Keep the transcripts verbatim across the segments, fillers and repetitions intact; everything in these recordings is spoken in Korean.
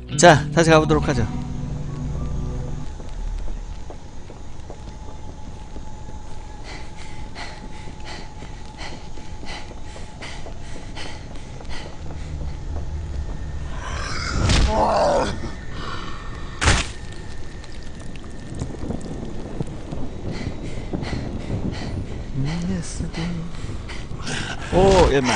자, 다시 가보도록 하죠. 오, 얘만.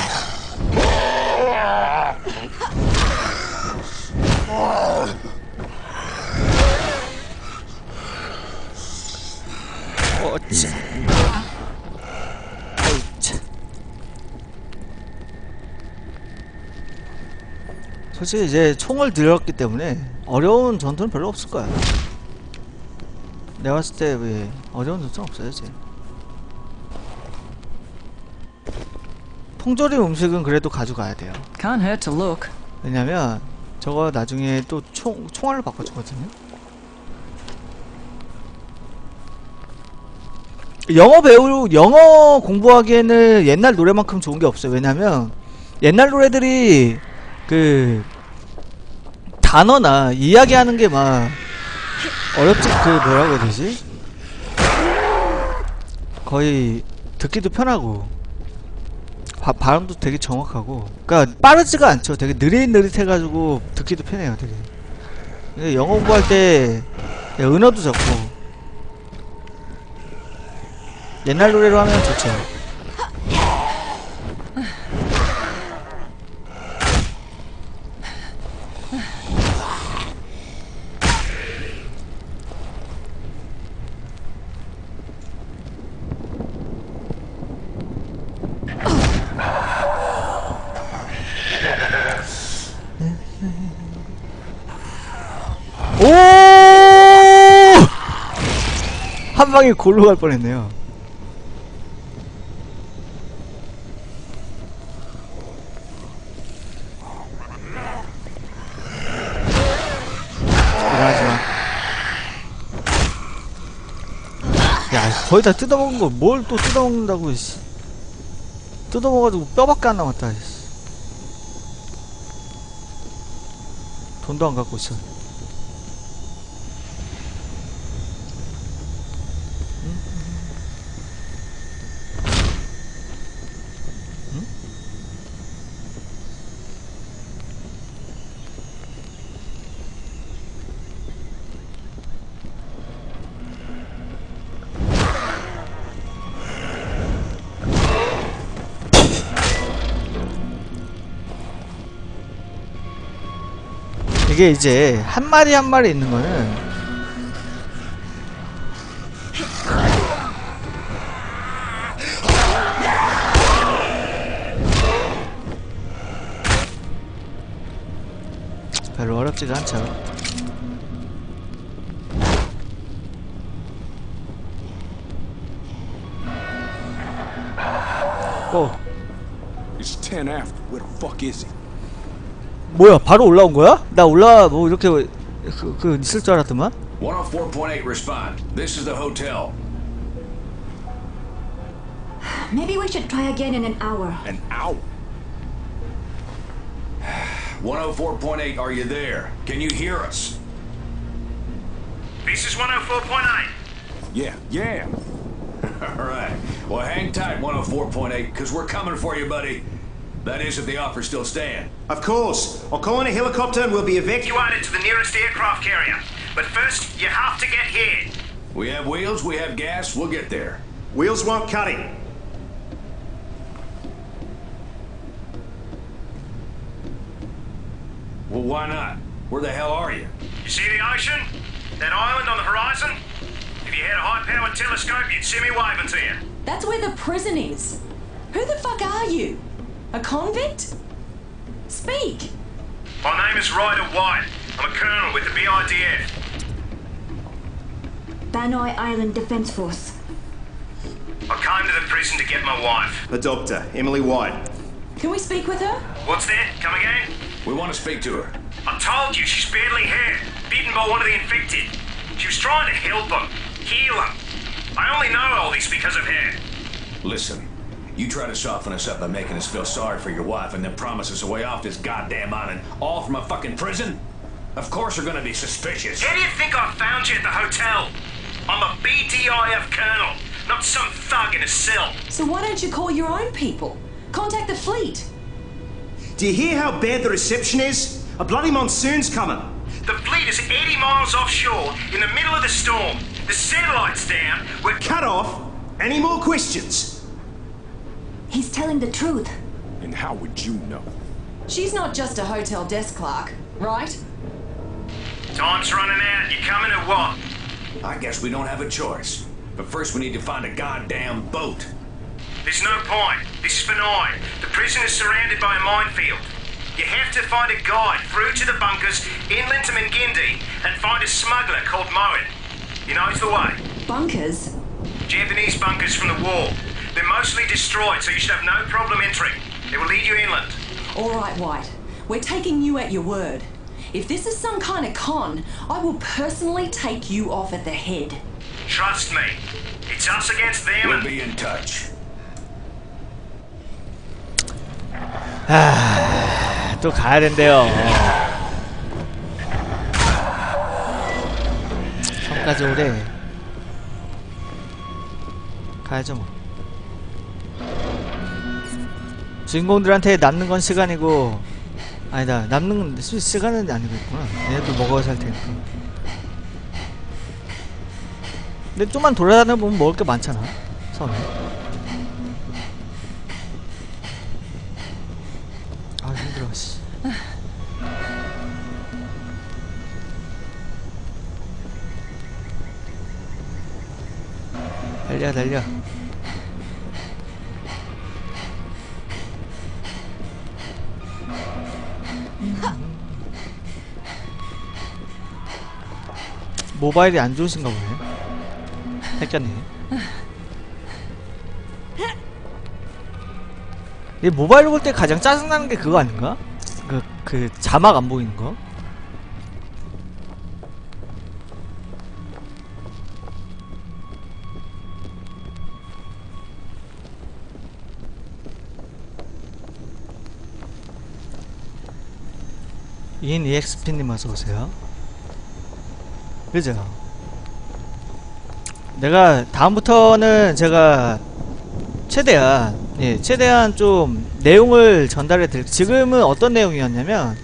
어찌. 어찌. 솔직히 이제 총을 들였기 때문에 어려운 전투는 별로 없을 거야. 내가 봤을 때 왜 어려운 전투는 없어요, 이제. 통조림 음식은 그래도 가져가야 돼요. Can't hurt to look. 왜냐면 저거 나중에 또 총, 총알로 바꿔주거든요. 영어 배우, 영어 공부하기에는 옛날 노래만큼 좋은 게 없어요. 왜냐면 옛날 노래들이 그 단어나 이야기하는 게 막 어렵지, 그 뭐라고 해야 되지? 거의 듣기도 편하고 바, 발음도 되게 정확하고, 그러니까 빠르지가 않죠. 되게 느릿느릿해가지고 듣기도 편해요, 되게. 근데 영어 공부할 때 은어도 적고 옛날 노래로 하면 좋죠. 오! 한 방에 골로 갈 뻔했네요. 일어나지 마. 야, 거의 다 뜯어먹은 거 뭘 또 뜯어먹는다고, 씨. 뜯어먹어가지고 뼈밖에 안 남았다, 씨. 돈도 안 갖고 있어. 이게 이제 한 마리 한 마리 있는 거는 별로 어렵지가 않죠. 오. It's ten after. Where the fuck is he? 뭐야, 바로 올라온 거야? 나 올라 뭐 이렇게 그, 그 있을 줄 알았더만. one oh four point eight respond. This is the hotel. Maybe we should try again in an hour. An hour? one oh four point eight, are you there? Can you hear us? This is one oh four point eight. Yeah, yeah. Alright. Well, hang tight, one oh four point eight, because we're coming for you, buddy. That is, if the offers still stand. Of course. I'll call in a helicopter and we'll be evacuated. Evacuated to the nearest aircraft carrier. But first, you have to get here. We have wheels, we have gas, we'll get there. Wheels won't cut it. Well, why not? Where the hell are you? You see the ocean? That island on the horizon? If you had a high-powered telescope, you'd see me waving to you. That's where the prison is. Who the fuck are you? A convict? Speak! My name is Ryder White. I'm a colonel with the B I D F. Banoi Island Defense Force. I came to the prison to get my wife. A doctor, Emily White. Can we speak with her? What's that? Come again? We want to speak to her. I told you, she's badly hurt. Bitten by one of the infected. She was trying to help him. Heal him. I only know all this because of her. Listen. You try to soften us up by making us feel sorry for your wife and then promise us a way off this goddamn island, all from a fucking prison? Of course they're gonna be suspicious. How do you think I found you at the hotel? I'm a B T I F colonel, not some thug in a cell. So why don't you call your own people? Contact the fleet. Do you hear how bad the reception is? A bloody monsoon's coming. The fleet is eighty miles offshore in the middle of the storm. The satellite's down. We're Cut off. Any more questions? He's telling the truth. And how would you know? She's not just a hotel desk clerk, right? Time's running out. You coming or what? I guess we don't have a choice. But first we need to find a goddamn boat. There's no point. This is benign. The prison is surrounded by a minefield. You have to find a guide through to the bunkers inland to Mingindi and find a smuggler called Moen. He knows the way. Bunkers? Japanese bunkers from the war. They're mostly destroyed, so you should have no problem entering. They will lead you inland. All right, White. We're taking you at your word. If this is some kind of con, I will personally take you off at the head. Trust me. It's us against them We'll and... be in touch. 아, 또 가야 된대요. 성까지 오래. 가야죠 뭐. 주인공들한테 남는 건 시간이고, 아니다, 남는 건 시, 시간은 아니고 있구나. 얘네도 먹어야 살 테니까. 근데 좀만 돌아다녀 보면 먹을 게 많잖아, 섬에. 아, 힘들어, 씨. 달려, 달려. 모바일이 안 좋으신가 보네. 헷갈리네. 이 모바일로 볼 때 가장 짜증나는 게 그거 아닌가? 그, 그 자막 안 보이는 거? 인 이엑스피님 어서오세요. 그죠? 내가 다음부터는 제가 최대한 예 최대한 좀 내용을 전달해 드릴. 지금은 어떤 내용이었냐면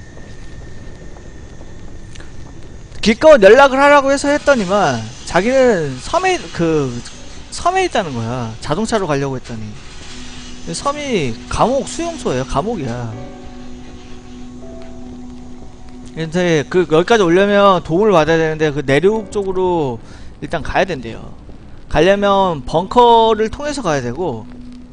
기껏 연락을 하라고 해서 했더니만 자기는 섬에 그 섬에 있다는 거야. 자동차로 가려고 했더니 섬이 감옥 수용소예요. 감옥이야. 근데 그 여기까지 오려면 도움을 받아야 되는데 그 내륙 쪽으로 일단 가야 된대요. 가려면 벙커를 통해서 가야 되고.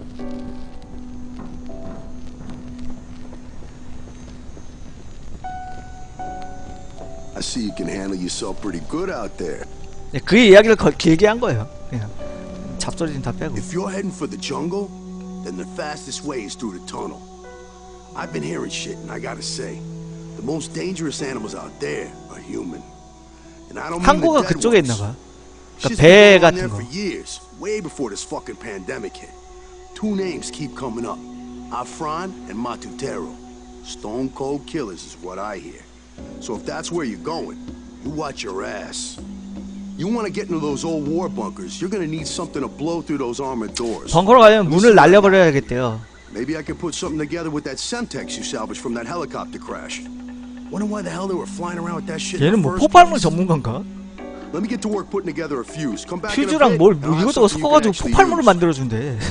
I see you can handle yourself pretty good out there. 네, 그 이야기를 거, 길게 한 거예요. 그냥 잡소리 좀 다 빼고. If you're heading for the jungle, then the fastest way is through the tunnel. I've been hearing shit, and I gotta say, the most dangerous animals out there are human. And I don't mean 항구가 the dead 그쪽에 ones. 있나봐. Shit's 배 been going on 같은 there 거. for years, way before this fucking pandemic hit. Two names keep coming up: Afran and Matutero. Stone cold killers is what I hear. So if that's where you're going, you watch your ass. You want to get into those old war bunkers, you're gonna need something to blow through those armored doors. 벙커로 가려면 문을 날려버려야겠대요. Maybe I can put something together with that Semtex you salvaged from that helicopter crash. Wonder why the hell they were flying around with that shit in 얘는 the 뭐 first 폭발물 place. 전문가인가? Let me get to work putting together a fuse. Come back in a 퓨즈랑 bit, 뭘 and 뭐 I'll have 이것저것 something you can 섞어가지고 actually 폭발물을 use. 만들어준대.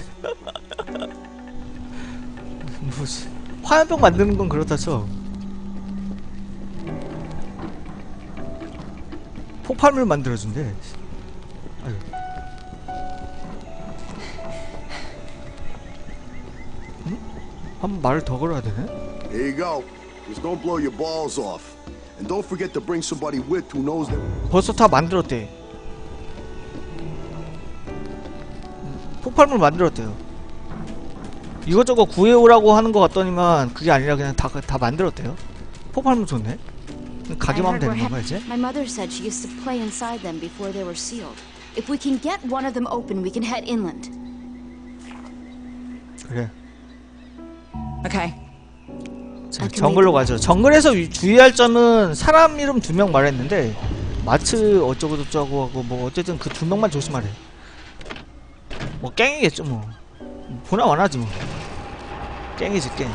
무슨 화염병 만드는 건 그렇다 쳐. 폭발물 만들어준대. 아유. 응? 한번 말을 더 걸어야 되네? Here you go. Just don't blow your balls off. And don't forget to bring somebody with who knows them. 벌써 다 만들었대. 폭발물 만들었대요. 이것저것 구해오라고 하는 것 같더니만 그게 아니라 그냥 다, 다 만들었대요. 폭발물 좋네. 가기만 하면 되는 건가 이제? My mother said she used to play inside them before they were sealed. If we can get one of them open, we can head inland. 그래. Okay. 자, 정글로 가죠. 정글에서 위, 주의할 점은 사람 이름 두 명 말했는데 마츠 어쩌고 저쩌고 하고 뭐 어쨌든 그 두 명만 조심하래. 뭐 깽이겠죠 뭐. 보나 마나지 뭐. 깽이지 깽.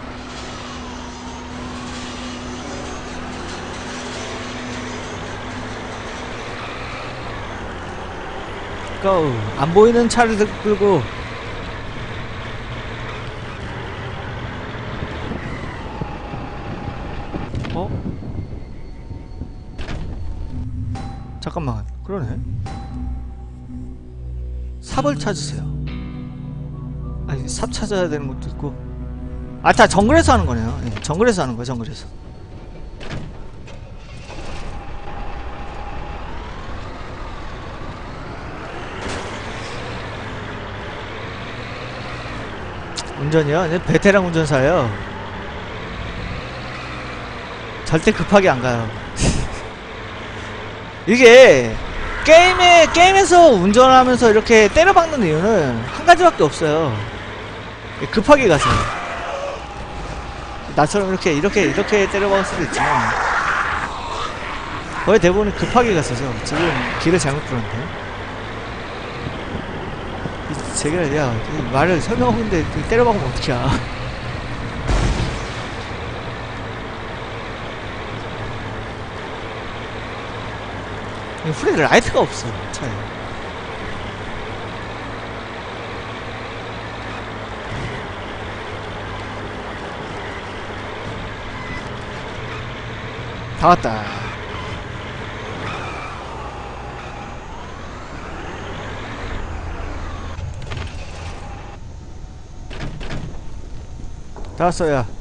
고! 안 보이는 차를 끌고 어? 잠깐만 그러네. 삽을 찾으세요. 아니 삽 찾아야 되는 것도 있고. 아 다 정글에서 하는 거네요. 예, 정글에서 하는 거야. 정글에서. 운전이요? 네, 베테랑 운전사예요. 절대 급하게 안 가요. 이게 게임에 게임에서 운전하면서 이렇게 때려박는 이유는 한 가지밖에 없어요. 급하게 가서. 나처럼 이렇게 이렇게 이렇게 때려박을 수도 있지만 거의 대부분 급하게 갔어서 지금 길을 잘못 풀었는데. 제가 야 말을 설명하고 있는데 때려박으면 어떡해. 후레 라이트가 없어 차에. 다 왔다. 다 왔어. 야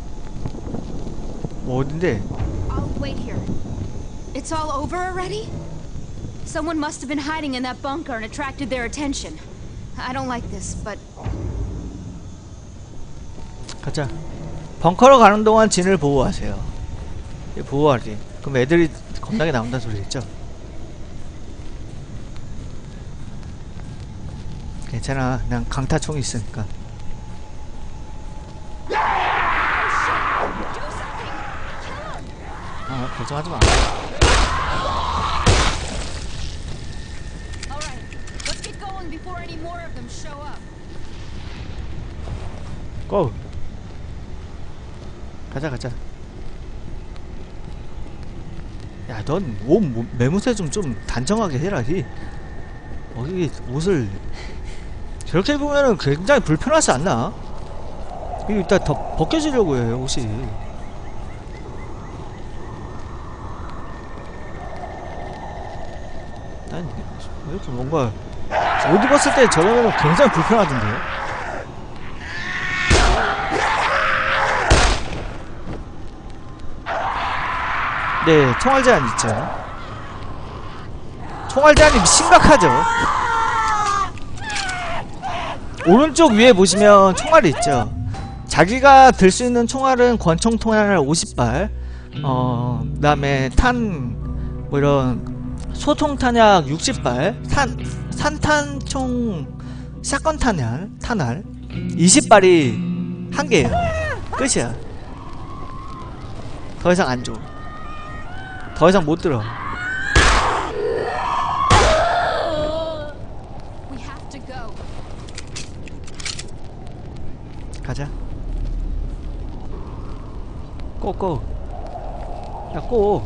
뭐 어딘데? I'll wait here. It's all over already? Someone must have been hiding in that bunker and attracted their attention. I don't like this, but 가자. 벙커로 가는 동안 진을 보호하세요. 보호하지. 그럼 애들이 겁나게 나온다는 소리 있죠? 괜찮아. 그냥 강타총이 있으니까. 아, 걱정하지 마. 고! 가자 가자. 야, 넌 옷 매무새 좀 좀 단정하게 해라. 이 어, 이 옷을 저렇게 입으면은 굉장히 불편하지 않나? 이거 이따 더 벗겨지려고 해 옷이. 난 이렇게 뭔가 옷 입었을 때 저러면은 굉장히 불편하던데. 네, 총알 제한 있죠. 총알 제한이 심각하죠. 오른쪽 위에 보시면 총알이 있죠. 자기가 들 수 있는 총알은 권총 총알 오십 발, 어, 그 다음에 탄, 뭐 이런 소통 탄약 육십 발, 산, 산탄총, 샷건 탄약, 탄알 이십 발이 한 개예요. 끝이야. 더 이상 안 줘. 더 이상 못 들어. 가자. 꼬꼬. 야, 꼬.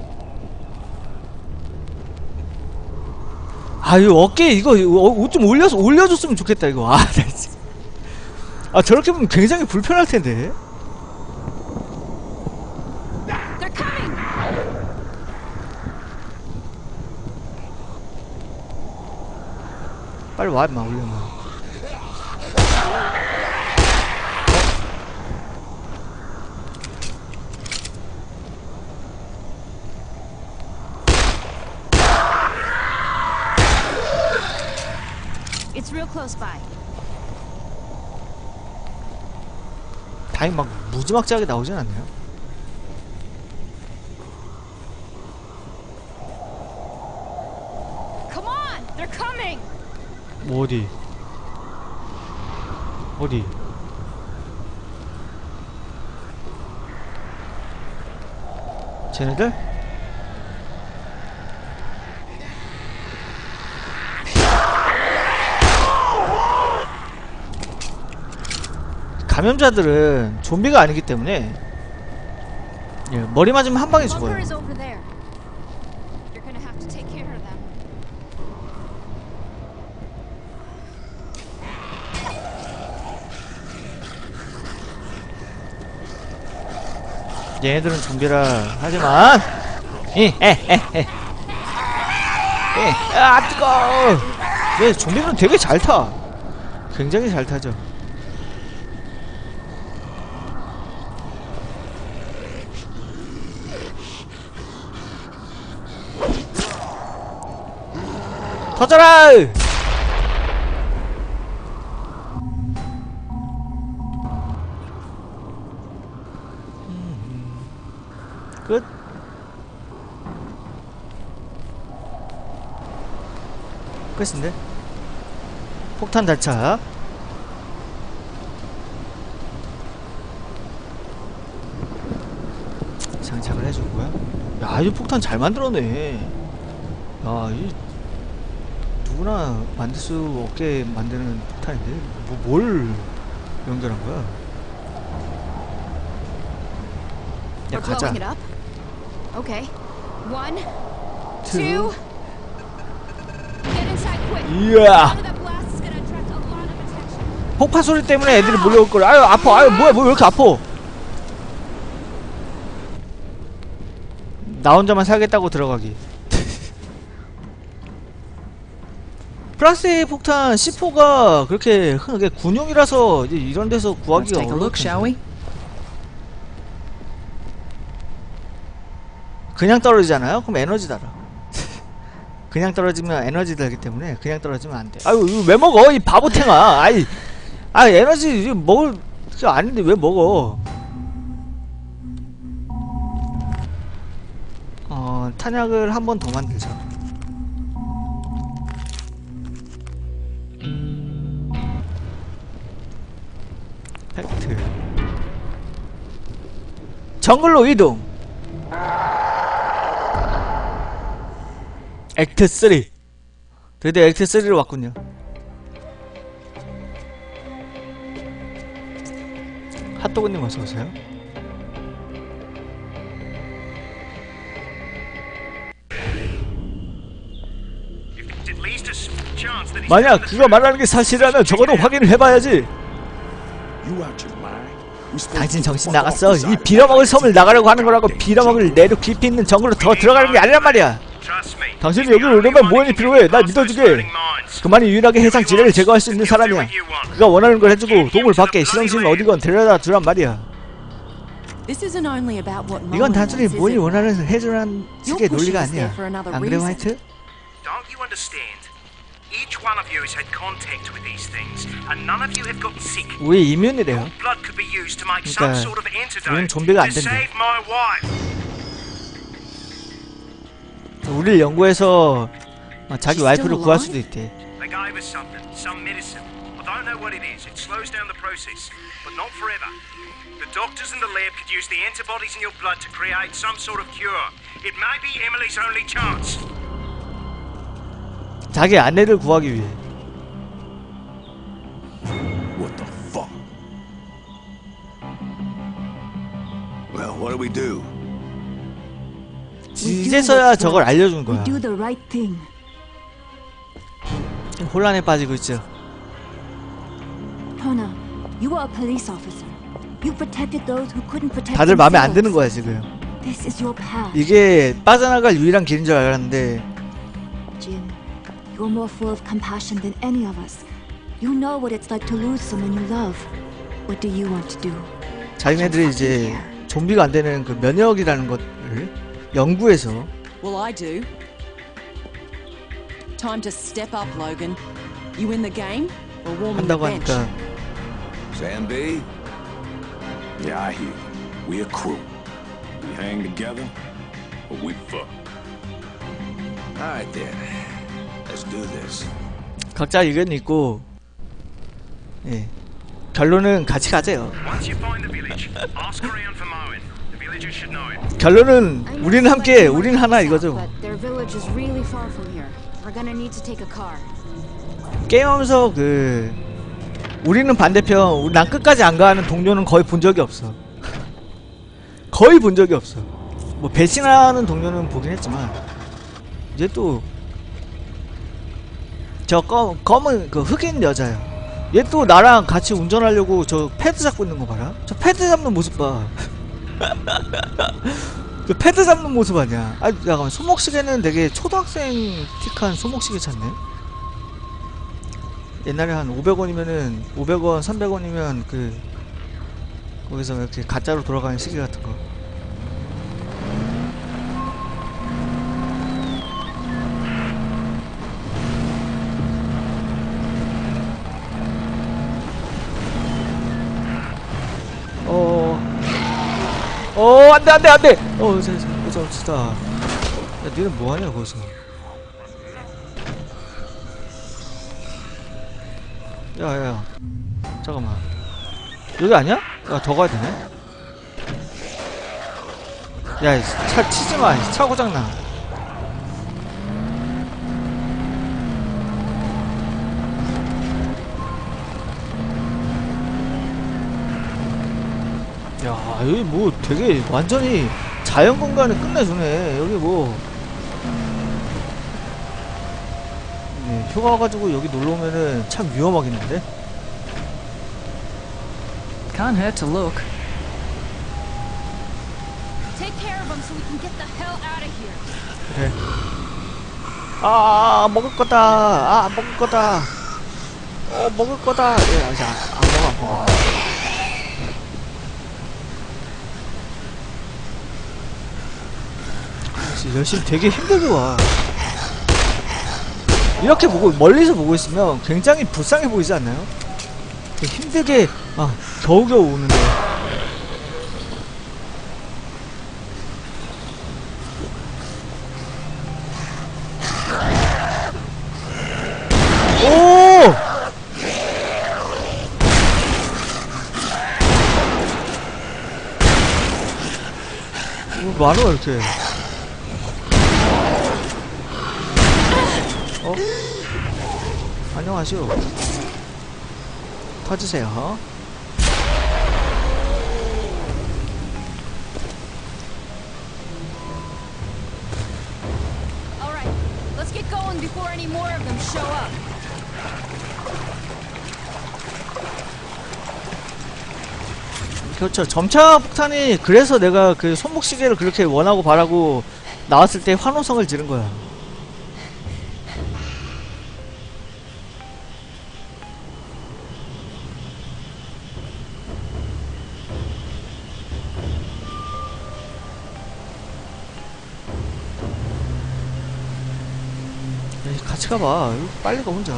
아유, 어깨 이거 옷 좀 올려서 올려줬으면 좋겠다 이거. 아, 나 진짜. 아, 저렇게 보면 굉장히 불편할 텐데. 빨리 와 임마. 올려놔. it's real close by. 다행히 막 무지막지하게 나오진 않네요. Come on, they're coming. 뭐 어디? 어디? 쟤네들? 감염자들은 좀비가 아니기 때문에 예, 머리 맞으면 한 방에 죽어요. Bunker is over there. You're gonna have to take care of them. 얘네들은 좀비라 하지만 에에에에 아 뜨거워. 얘 좀비는 되게 잘 타. 굉장히 잘 타죠. 터져라! 끝. 끝인데? 폭탄 달차. 장착을 해주고요. 야, 이 폭탄 잘 만들어내. 야, 이 누구나 만들 수 없게 만드는 폭탄인데 뭐 뭘 연결한 거야? 야, We're 가자. blowing it up. Okay. One, Two. two. Get inside quick. 이야. Sound of that blast is gonna attract a lot of attention. 폭파 소리 때문에 애들이 몰려올 걸. 아유 아파. 아유 뭐야 뭐 왜 이렇게 아파? 나 혼자만 살겠다고 들어가기. 플라스틱 폭탄 씨포가 그렇게 흔하게 군용이라서 이제 이런 데서 구하기가 어려워. 그냥 떨어지잖아요? 그럼 에너지 달아. 그냥 떨어지면 에너지 달기 때문에 그냥 떨어지면 안 돼. 아유 이거 왜 먹어 이 바보탱아. 아이 아 에너지 이거 먹을 게 아닌데 왜 먹어? 어 탄약을 한 번 더 만들자. 팩트 정글로 이동. 액트 쓰리. 드디어 액트 쓰리로 왔군요. 핫도그님 어서오세요. 만약 그가 말하는 게 사실이라면 적어도 확인을 해봐야지. 당신 정신 나갔어. 이 빌어먹을 섬을 나가려고 하는 거라고. 빌어먹을 내륙 깊이 있는 정글로 더 들어가는 게 아니란 말이야. 당신이 여기를 오려면 무언이 필요해. 날 믿어주게. 그만이 유일하게 해상 지뢰를 제거할 수 있는 사람이야. 그가 원하는 걸 해주고 동물 밖에 실험실은 어디건 데려다 두란 말이야. 이건 단순히 무언이 원하는 해주라는 식의 논리가 아니야. 안 그래 화이트? Each one of you has had contact with these things, and none of you have gotten sick. 우리 이면이래요. Your blood could be used to make some sort of 우리는 antidote 좀비가 안 to 된대. save my wife. 우리를 연구해서 어, 자기 와이프를 구할 수도 있대. They gave us something, some medicine. I don't know what it is. It slows down the process, but not forever. The doctors in the lab could use the antibodies in your blood to create some sort of cure. It may be Emily's only chance. 자기 아내를 구하기 위해. What the fuck? Well, what do we do? 이제서야 저걸 알려준 거야. We do the right thing. 좀 혼란에 빠지고 있죠. Hona, you are a police officer. You protected those who couldn't protect 다들 마음에 안 themselves. 드는 거야 지금. This is your path. 이게 빠져나갈 유일한 길인 줄 알았는데. Jim, you're more full of compassion than any of us. You know what it's like to lose someone you love. What do you want to do? 자기네들이 이제 좀비가 안 되는 그 면역이라는 것을 연구해서. Well, I do. Time to step up, Logan. You in the game or warming the 한다고 bench? 하니까. Sam B? Yeah, I hear you. We a crew. We hang together or we fuck. Alright then. Let's do this. 각자 의견이 있고, 예 결론은 같이 가세요. Once you find the village, ask around for Moen. The 결론은 우리는 함께, 우리는 하나 이거죠. 게임하면서 그 우리는 반대편, 우리 난 끝까지 안 가는 동료는 거의 본 적이 없어. 거의 본 적이 없어. 뭐 배신하는 동료는 보긴 했지만 이제 또 저 검, 검은 그 흑인 여자야. 얘 또 나랑 같이 운전하려고 저 패드 잡고 있는 거 봐라. 저 패드 잡는 모습 봐. 저 패드 잡는 모습 아니야. 아 잠깐만, 손목시계는 되게 초등학생틱한 손목시계 찾네. 옛날에 한 오백 원이면은 오백 원, 삼백 원이면 그 거기서 이렇게 가짜로 돌아가는 시계 같은 거. 어, 어, 안돼, 안돼, 안돼. 어, 진짜, 진짜, 진짜. 야, 니는 뭐하냐 거기서? 야야야, 야. 잠깐만. 여기 아니야? 야, 더 가야 되네. 야, 차 치지마. 차 고장나. 야, 여기 뭐 되게 완전히 자연 공간을 끝내주네. 여기 뭐 네, 휴가 와가지고 여기 놀러 오면은 참 위험하겠는데? Can't hurt to look. Take care of them so we can get the hell out of here. 그래. 아, 먹을 거다. 아, 먹을 거다. 어, 먹을 거다. 예, 아직 안, 안 먹어, 안 먹어. 열심히 되게 힘들게 와. 이렇게 보고 멀리서 보고 있으면 굉장히 불쌍해 보이지 않나요? 힘들게 아 겨우겨우 오는데. 오! 뭐 많아 이렇게. 어? 안녕하시오. 터지세요. Alright, let's get going before any more of them show up. 그렇죠. 점차 폭탄이 그래서 내가 그 손목시계를 그렇게 원하고 바라고 나왔을 때 환호성을 지른 거야. 같이 가봐. 빨리 가 혼자.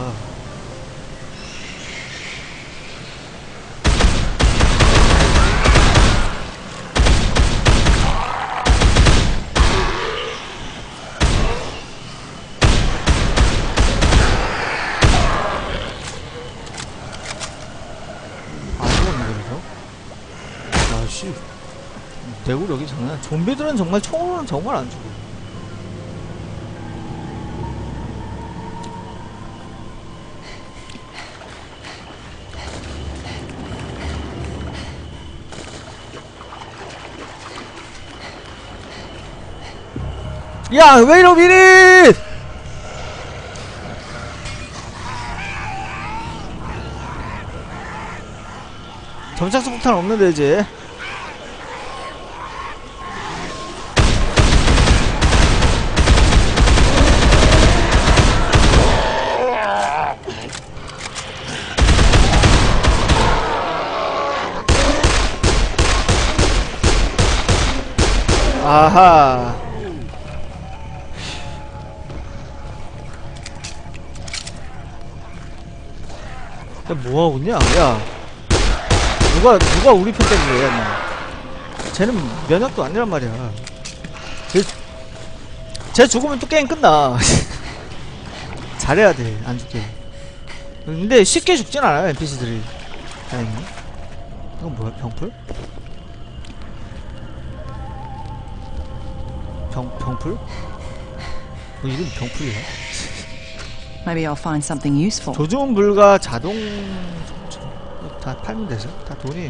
안 죽었네 그래서. 아씨, 내구력이 장난. 좀비들은 정말 총으로는 정말 안 죽어. 야, 왜 이러 미리! 점착수 폭탄 없는데 이제. 아하. 야, 뭐하고 있냐? 야, 누가 누가 우리 편 때문에 야, 너. 쟤는 면역도 아니란 말이야. 쟤, 쟤 죽으면 또 게임 끝나. 잘해야 돼, 안 죽게. 근데 쉽게 죽진 않아요, 엔피씨들이. 다행히. 이건 뭐야, 병풀? 병, 병풀? 뭐 이름 병풀이야? Maybe I'll find something useful. 조준 불가 자동 다 팔면 되죠? 다 돈이에요.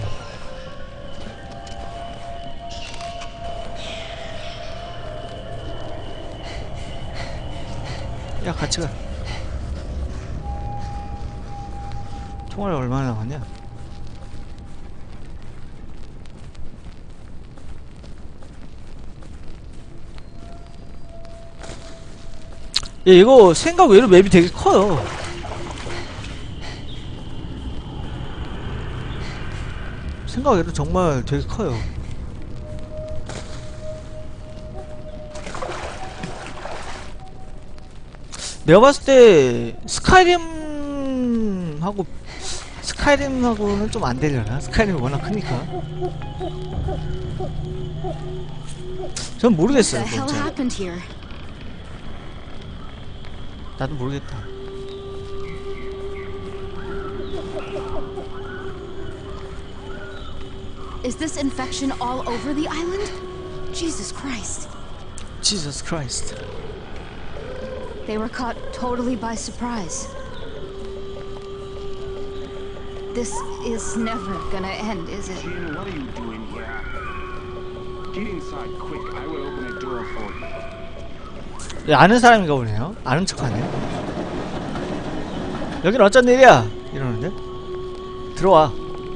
야 같이 가. 총알 얼마나 남았냐? 야, 이거 생각 외로 맵이 되게 커요. 생각 외로 정말 되게 커요. 내가 봤을 때 스카이림하고 스카이림하고는 좀 안 되려나? 스카이림이 워낙 크니까. 전 모르겠어요. What the hell 진짜. happened here? 나도 모르겠다. Is this infection all over the island? Jesus Christ. Jesus Christ. They were caught totally by surprise. This is never gonna end, is it? Jin, what are you doing here? Get inside quick. I will open a door for you. 예, 아는 사람인가 보네요. 아는 척하네. 여긴 어쩐 일이야? 이러는데? 들어와.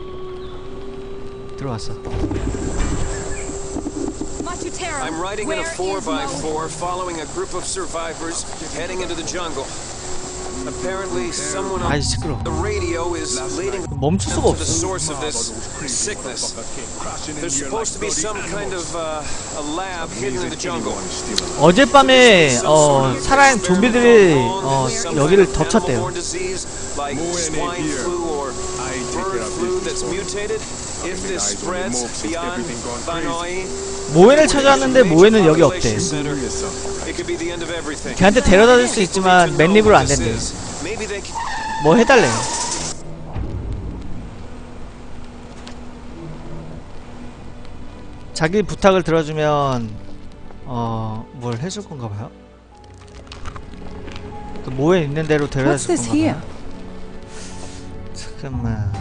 들어왔어. I'm riding in a four by four following a group of survivors heading into the jungle. Apparently someone on the radio is leading 멈출 수가 to the 없어. source of this sickness. There's supposed to be some kind of uh, a lab hidden in the jungle. 어젯밤에 어 살아있는 좀비들이 어 여기를 덮쳤대요. Like swine flu or bird flu that's mutated. If this spreads beyond Banoi, 모엔을 찾아왔는데 모엔은 여기 없대. 걔한테 데려다 줄 수 있지만 맨입으로 안 된대. 뭐 해달래. 자기 부탁을 들어주면 어 뭘 해줄 건가 봐요. 그 모엔 있는 대로 데려다 줄 건가 봐요. 잠깐만.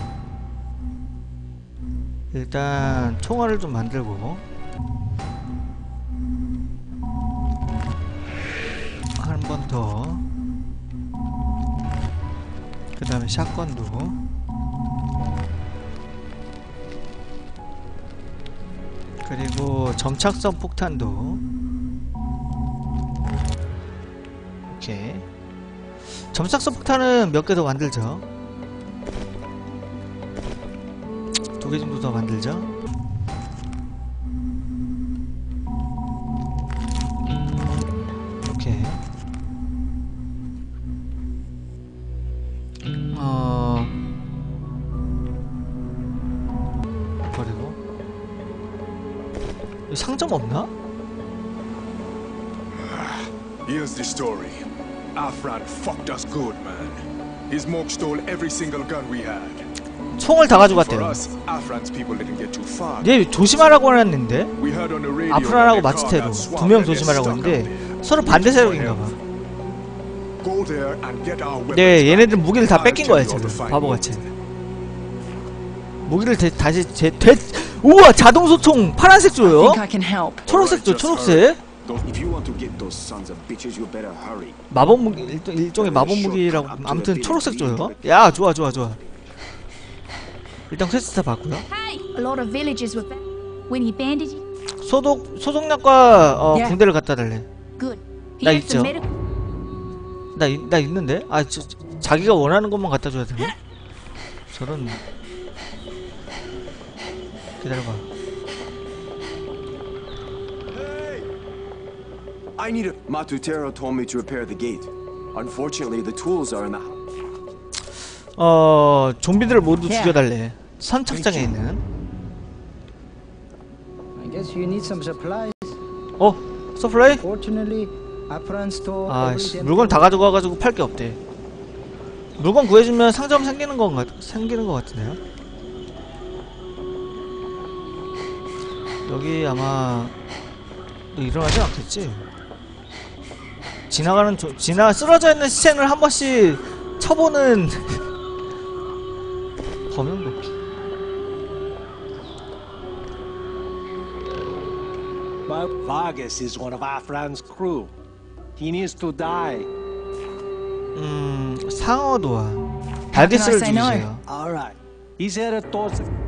일단 총알을 좀 만들고 한 번 더. 그 다음에 샷건도. 그리고 점착성 폭탄도. 오케이. 점착성 폭탄은 몇 개 더 만들죠. 두 개 정도 더 만들죠. 오케이. 어 버리고. 상점 없나? Here's the story. Afran fucked us good, man. His Morg stole every single gun we had. 총을 다 가져갔대요. 얘 조심하라고 했는데 아프란하고 마츠테로 두 명 조심하라고 했는데 서로 반대 세력인가봐. 네, 얘네들 무기를 다 뺏긴 거야 지금. 바보같이. 무기를 대, 다시 제, 되, 우와 자동소총 파란색 줘요. 초록색 줘, 초록색. 마법 무기, 일종, 일종의 마법 무기라고. 아무튼 초록색 줘요. 야, 좋아, 좋아, 좋아. 일단 퀘스트 받고요. 소독 소독약과 어, yeah. 붕대를 갖다 달래. 나 있죠. 나, 나 있는데? 아, 저, 자기가 원하는 것만 갖다 줘야 되나? 저런. 기다려봐. I need a. Matutero told me to repair the gate. Unfortunately, the tools are in the. 어, 좀비들을 모두 yeah. 죽여달래. 선착장에 있는. I guess you need some supplies. 어, 서플라이? Fortunately, Afran store. 아, 씨, 물건 다 가져가가지고 팔 게 없대. 물건 구해주면 상점 생기는 건 같, 생기는 것 같은데요. 여기 아마 너 일어나지 않겠지? 지나가는 조, 지나 쓰러져 있는 시체를 한 번씩 쳐보는 범용도. Vargas is one of our friend's crew. He needs to die. 음, 상어도와 발게스를 죽이세요. Alright. He's headed towards it.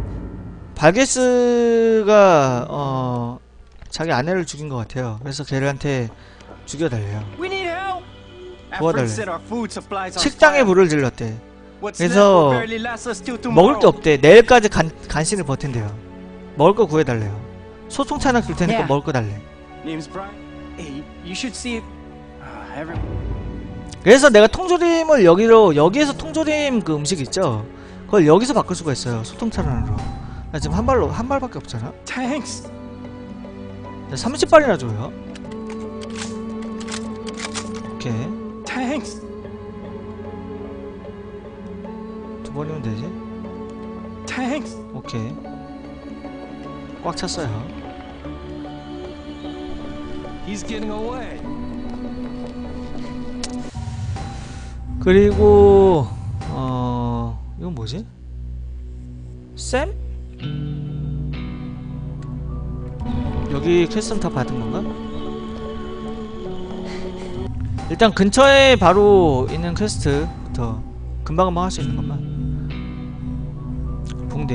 발게스가 어 자기 아내를 죽인 것 같아요. 그래서 걔한테 죽여달래요. 도와달래. 식당에 불을 질렀대. 그래서 먹을 게 없대. 내일까지 간, 간신히 버틴대요. 먹을 거 구해달래요. 소통차나 줄 테니까 먹을 거 달래. 그래서 내가 통조림을 여기로 여기에서 통조림 그 음식 있죠? 그걸 여기서 바꿀 수가 있어요. 소통차란으로. 나 지금 한 발로 한 발밖에 없잖아. 삼십 발이나 줘요. 오케이. 두 번이면 되지. 오케이. 꽉 찼어요. He's getting away. 그리고 어 이건 뭐지? 샘? 여기 퀘스트는 다 받은 건가? 일단 근처에 바로 있는 퀘스트부터 금방금방 할 수 있는 것만. 붕대.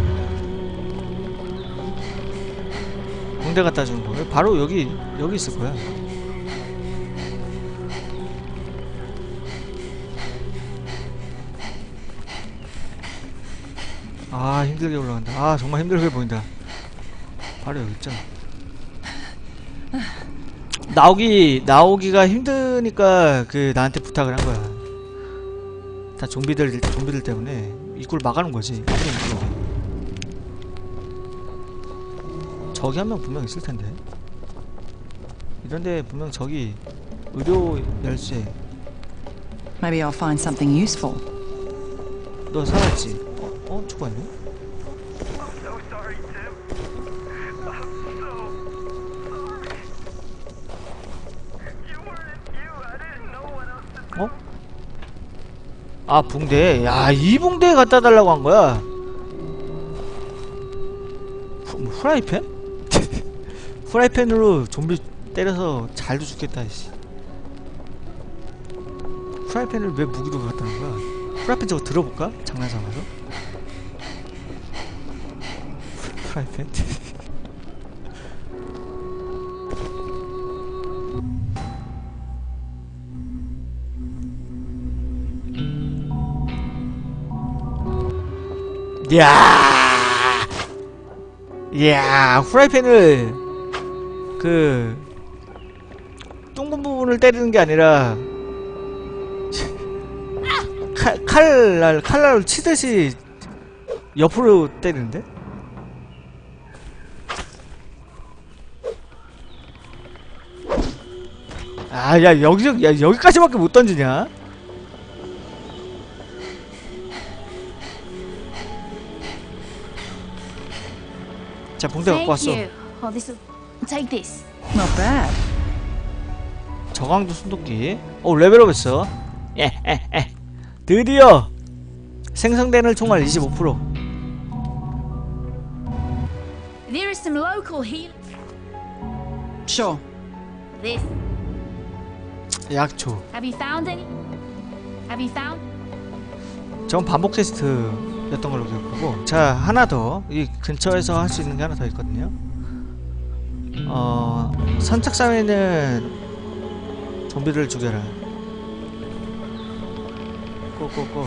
붕대 갖다 주는 거. 바로 여기 여기 있을 거야. 아 힘들게 올라간다. 아 정말 힘들게 보인다. 바로 여기 있잖아. 나오기 나오기가 힘드니까 그 나한테 부탁을 한 거야. 다 좀비들 좀비들 때문에 입구를 막아놓은 거지. 저기 한 명 분명 있을 텐데. 이런데 분명 저기 의료 열쇠. Maybe I'll find something useful. 너 살았지? 어? 어? 죽었네? 어? 아 붕대. 야 이 붕대에 갖다 달라고 한 거야. 후, 뭐, 후라이팬? 후라이팬으로 좀비 때려서 잘도 죽겠다. 씨. 후라이팬을 왜 무기로 갖다 놓은 거야? 후라이팬 저거 들어볼까? 장난삼아서? 후라이팬? 이야, 이야, 후라이팬을 그 둥근 부분을 때리는 게 아니라 칼, 칼날 칼날을 치듯이 옆으로 때리는데? 아, 야 여기 야 여기까지밖에 못 던지냐? 자, 붕대 갖고 왔어. Oh, this is... Take this. Not bad. 저강도 순도끼. 오, 레벨업 했어. 예, 예, 예. 드디어 생성되는 총알 이십오 퍼센트. There is some local heal. Sure. This. 약초. Have you found any? Have you found? 전 반복 퀘스트였던 걸로 기억하고. 자, 하나 더. 이 근처에서 할 수 있는 게 하나 더 있거든요. 어, 선착장에 있는 좀비를 죽여라. 고고고.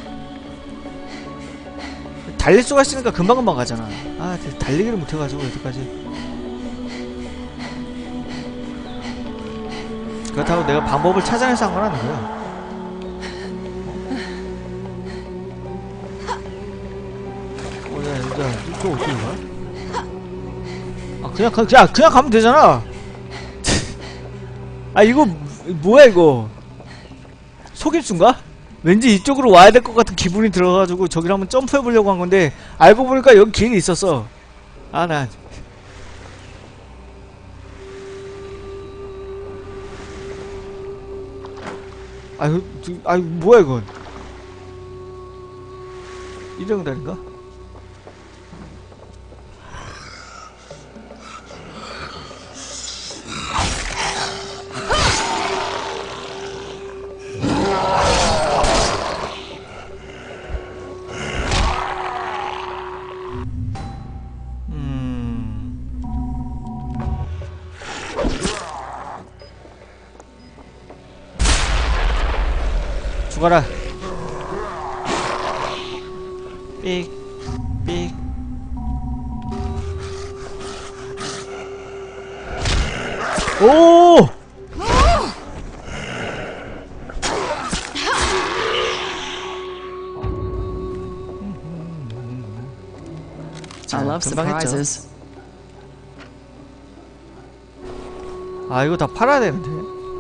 달릴 수가 있으니까 금방금방 가잖아. 아, 달리기를 못해가지고 여태까지. 그렇다고 내가 방법을 찾아내서 한 건 아니고요. 어, 야, 야, 이거 어떻게 가? 아, 그냥, 가, 그냥, 그냥 가면 되잖아! 아, 이거, 뭐야, 이거? 속임수인가? 왠지 이쪽으로 와야 될 것 같은 기분이 들어가지고 저기를 한번 점프해보려고 한 건데, 알고 보니까 여기 길이 있었어. 아, 난. 아유, 아유, 뭐야 이건? 일정단인가? 죽어라. 삑, 삑. 오! I love surprises. 아, 이거 다 팔아야 되는데.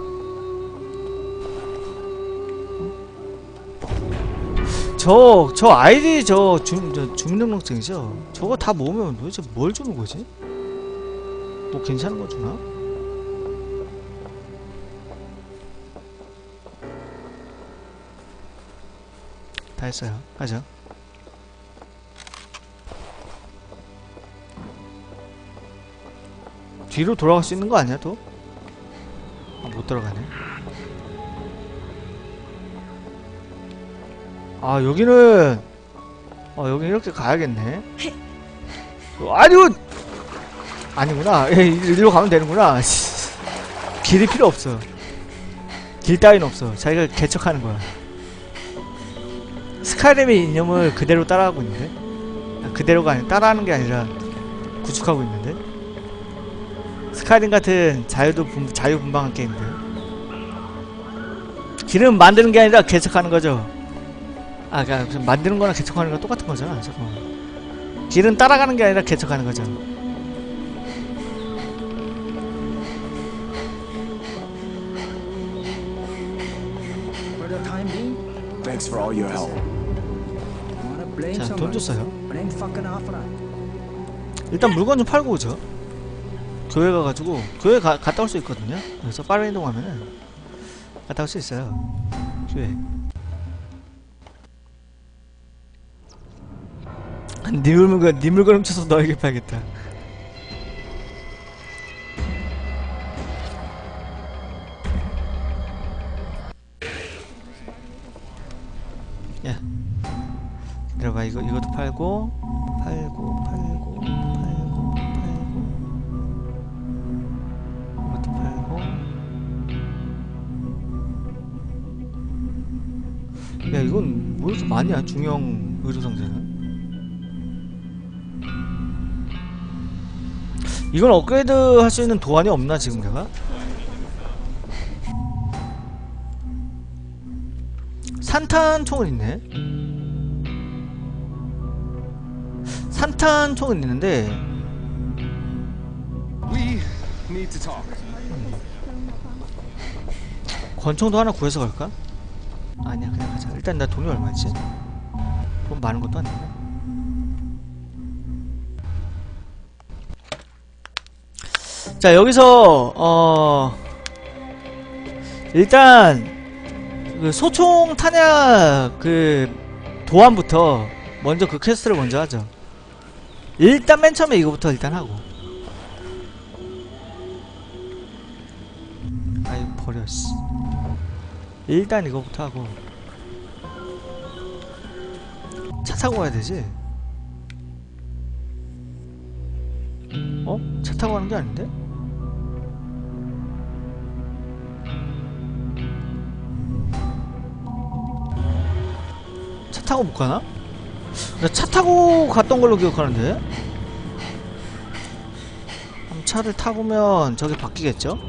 저, 저 아이디 저, 주, 저 주민등록증이죠? 저거 다 모으면 도대체 뭘 주는 거지? 뭐 괜찮은 거 주나? 다 했어요. 가죠. 뒤로 돌아갈 수 있는 거 아니야, 또? 아, 못 들어가네. 아, 여기는 어, 여기 이렇게 가야겠네. 아니요! 아니구나. 이리로 가면 되는구나. 길이 필요 없어. 길 따윈 없어. 자기가 개척하는 거야. 스카이림의 이념을 그대로 따라하고 있는데? 그대로가 아니라 따라하는 게 아니라 구축하고 있는데? 스카이림 같은 자유도 분, 자유분방한 게임들. 길은 만드는 게 아니라 개척하는 거죠. 아, 그러니까 만드는 거랑 개척하는 거 똑같은 거잖아. 잠깐만. 길은 따라가는 게 아니라 개척하는 거죠. For the time being, Thanks for all your help. wanna blame 자, 돈 someone? 줬어요. Blame fucking Afra. 일단 물건 좀 팔고 오죠. 교회 가가지고 교회 가, 갔다 올 수 있거든요. 그래서 빠른 이동하면은 갔다 올 수 있어요. 교회. 네 물건, 네 물건 훔쳐서 너에게 팔겠다. 야, 기다려봐. 이거 이것도 팔고, 팔고, 팔고, 팔고, 팔고, 이것도 팔고. 야, 이건 뭐 이렇게 많이야? 중형 의료상자는. 이건 업그레이드 할 수 있는 도안이 없나 지금 내가? 산탄총은 있네. 산탄총은 있는데 We need to talk. 권총도 하나 구해서 갈까? 아니야, 그냥 가자. 일단 나 돈이 얼마지? 돈 많은 것도 아니고. 자, 여기서 어 일단 그 소총 탄약 그 도안부터 먼저 그 퀘스트를 먼저 하죠. 일단 맨 처음에 이거부터 일단 하고. 아이 버려 씨. 일단 이거부터 하고. 차 타고 가야 되지? 어? 차 타고 가는 게 아닌데? 차 타고 못 가나? 나 차 타고 갔던 걸로 기억하는데? 그럼 차를 타보면 저기 바뀌겠죠?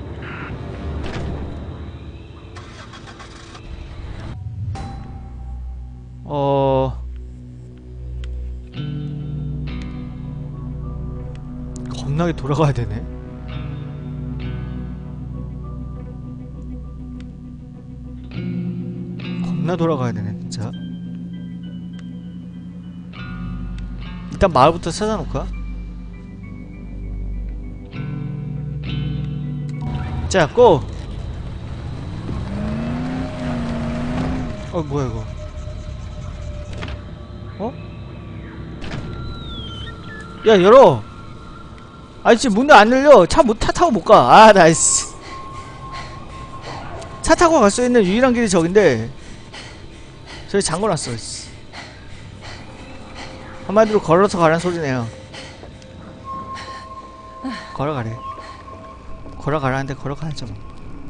어... 겁나게 돌아가야 되네. 겁나 돌아가야 되네 진짜. 일단 마을부터 찾아놓을까? 자, 고! 어 뭐야 이거? 어? 야 열어. 아니 지금 문이 안 열려. 차 못 차 타고 못 가. 아 나이스. 차 타고 갈 수 있는 유일한 길이 저긴데 저기 잠궈놨어. 한마디로 걸어서 가라는 소리네요. 걸어가래. 걸어가라는데 걸어가야죠 뭐.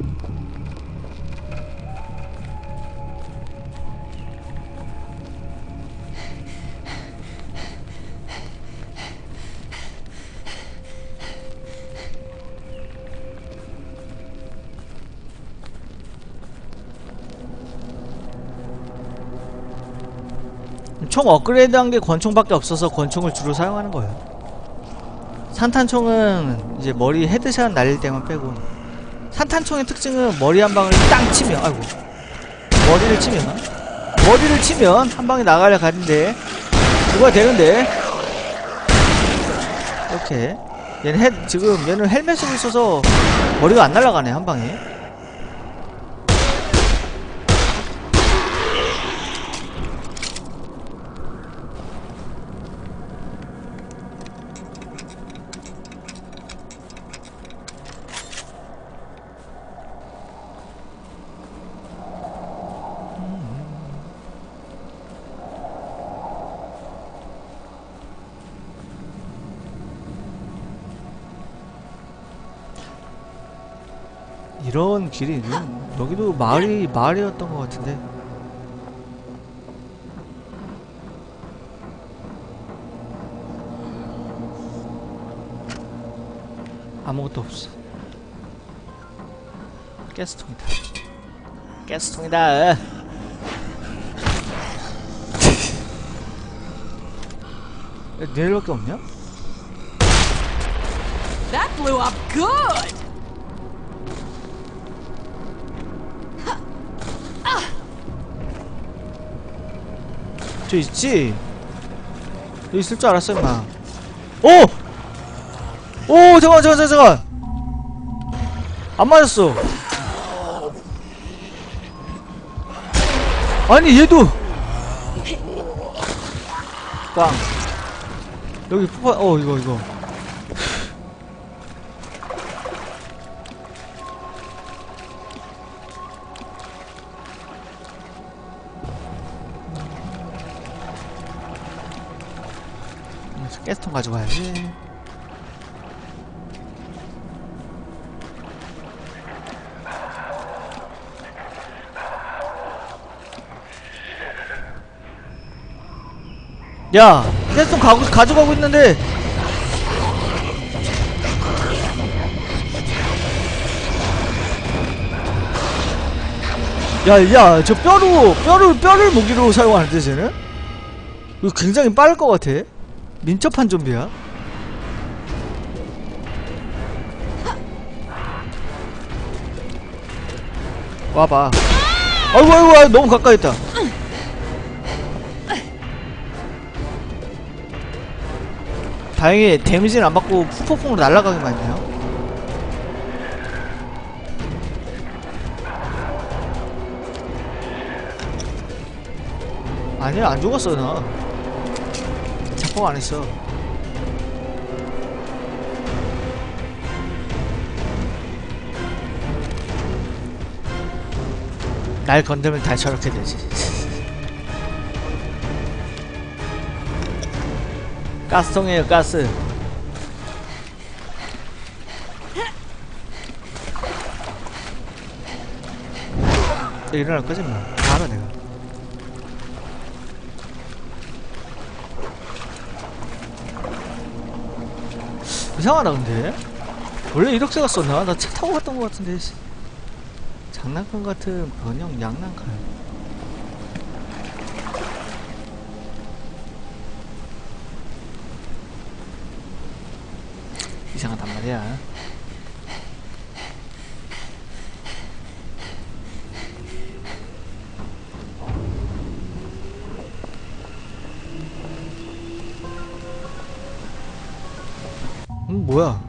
총 업그레이드한 게 권총밖에 없어서 권총을 주로 사용하는 거예요. 산탄총은 이제 머리 헤드샷 날릴 때만 빼고. 산탄총의 특징은 머리 한 방을 땅 치면, 아이고, 머리를 치면 머리를 치면 한 방에 나가려 가는데 그거가 되는데 이렇게 얘는 헤, 지금 얘는 헬멧 쓰고 있어서 머리가 안 날아가네 한 방에. 이런 길이 여기도 마을이 마을이었던 것 같은데. 아무것도 없어. 가스통이다. 가스통이다. 내일밖에 없냐? That blew up good. 저 있지? 여기 있을 줄 알았어 임마. 오! 오 잠깐 잠깐 잠깐 안 맞았어. 아니 얘도 빵. 여기 폭발. 어 이거 이거 가스통 가져가야지. 야! 가스통 가고, 가져가고 있는데 야, 야, 저 뼈로, 뼈를, 뼈를 무기로 사용하는데 쟤는? 이거 굉장히 빠를 것 같아. 민첩한 좀비야. 와봐. 아이고 아이고 아이고 너무 가까이 있다. 다행히 데미지는 안 받고 푸포풍으로 날아가기만 했네요. 아니야 안 죽었어 나. 자폭 안 했어. 날 건들면 다 저렇게 되지. 가스통이에요 가스. 일어날 거지 뭐. 다 알아 내가. 이상하다 근데 원래 이렇게 갔었나? 나 차 타고 갔던 것 같은데. 장난감 같은 번영 양난칼. 이상하단 말이야. 음 뭐야?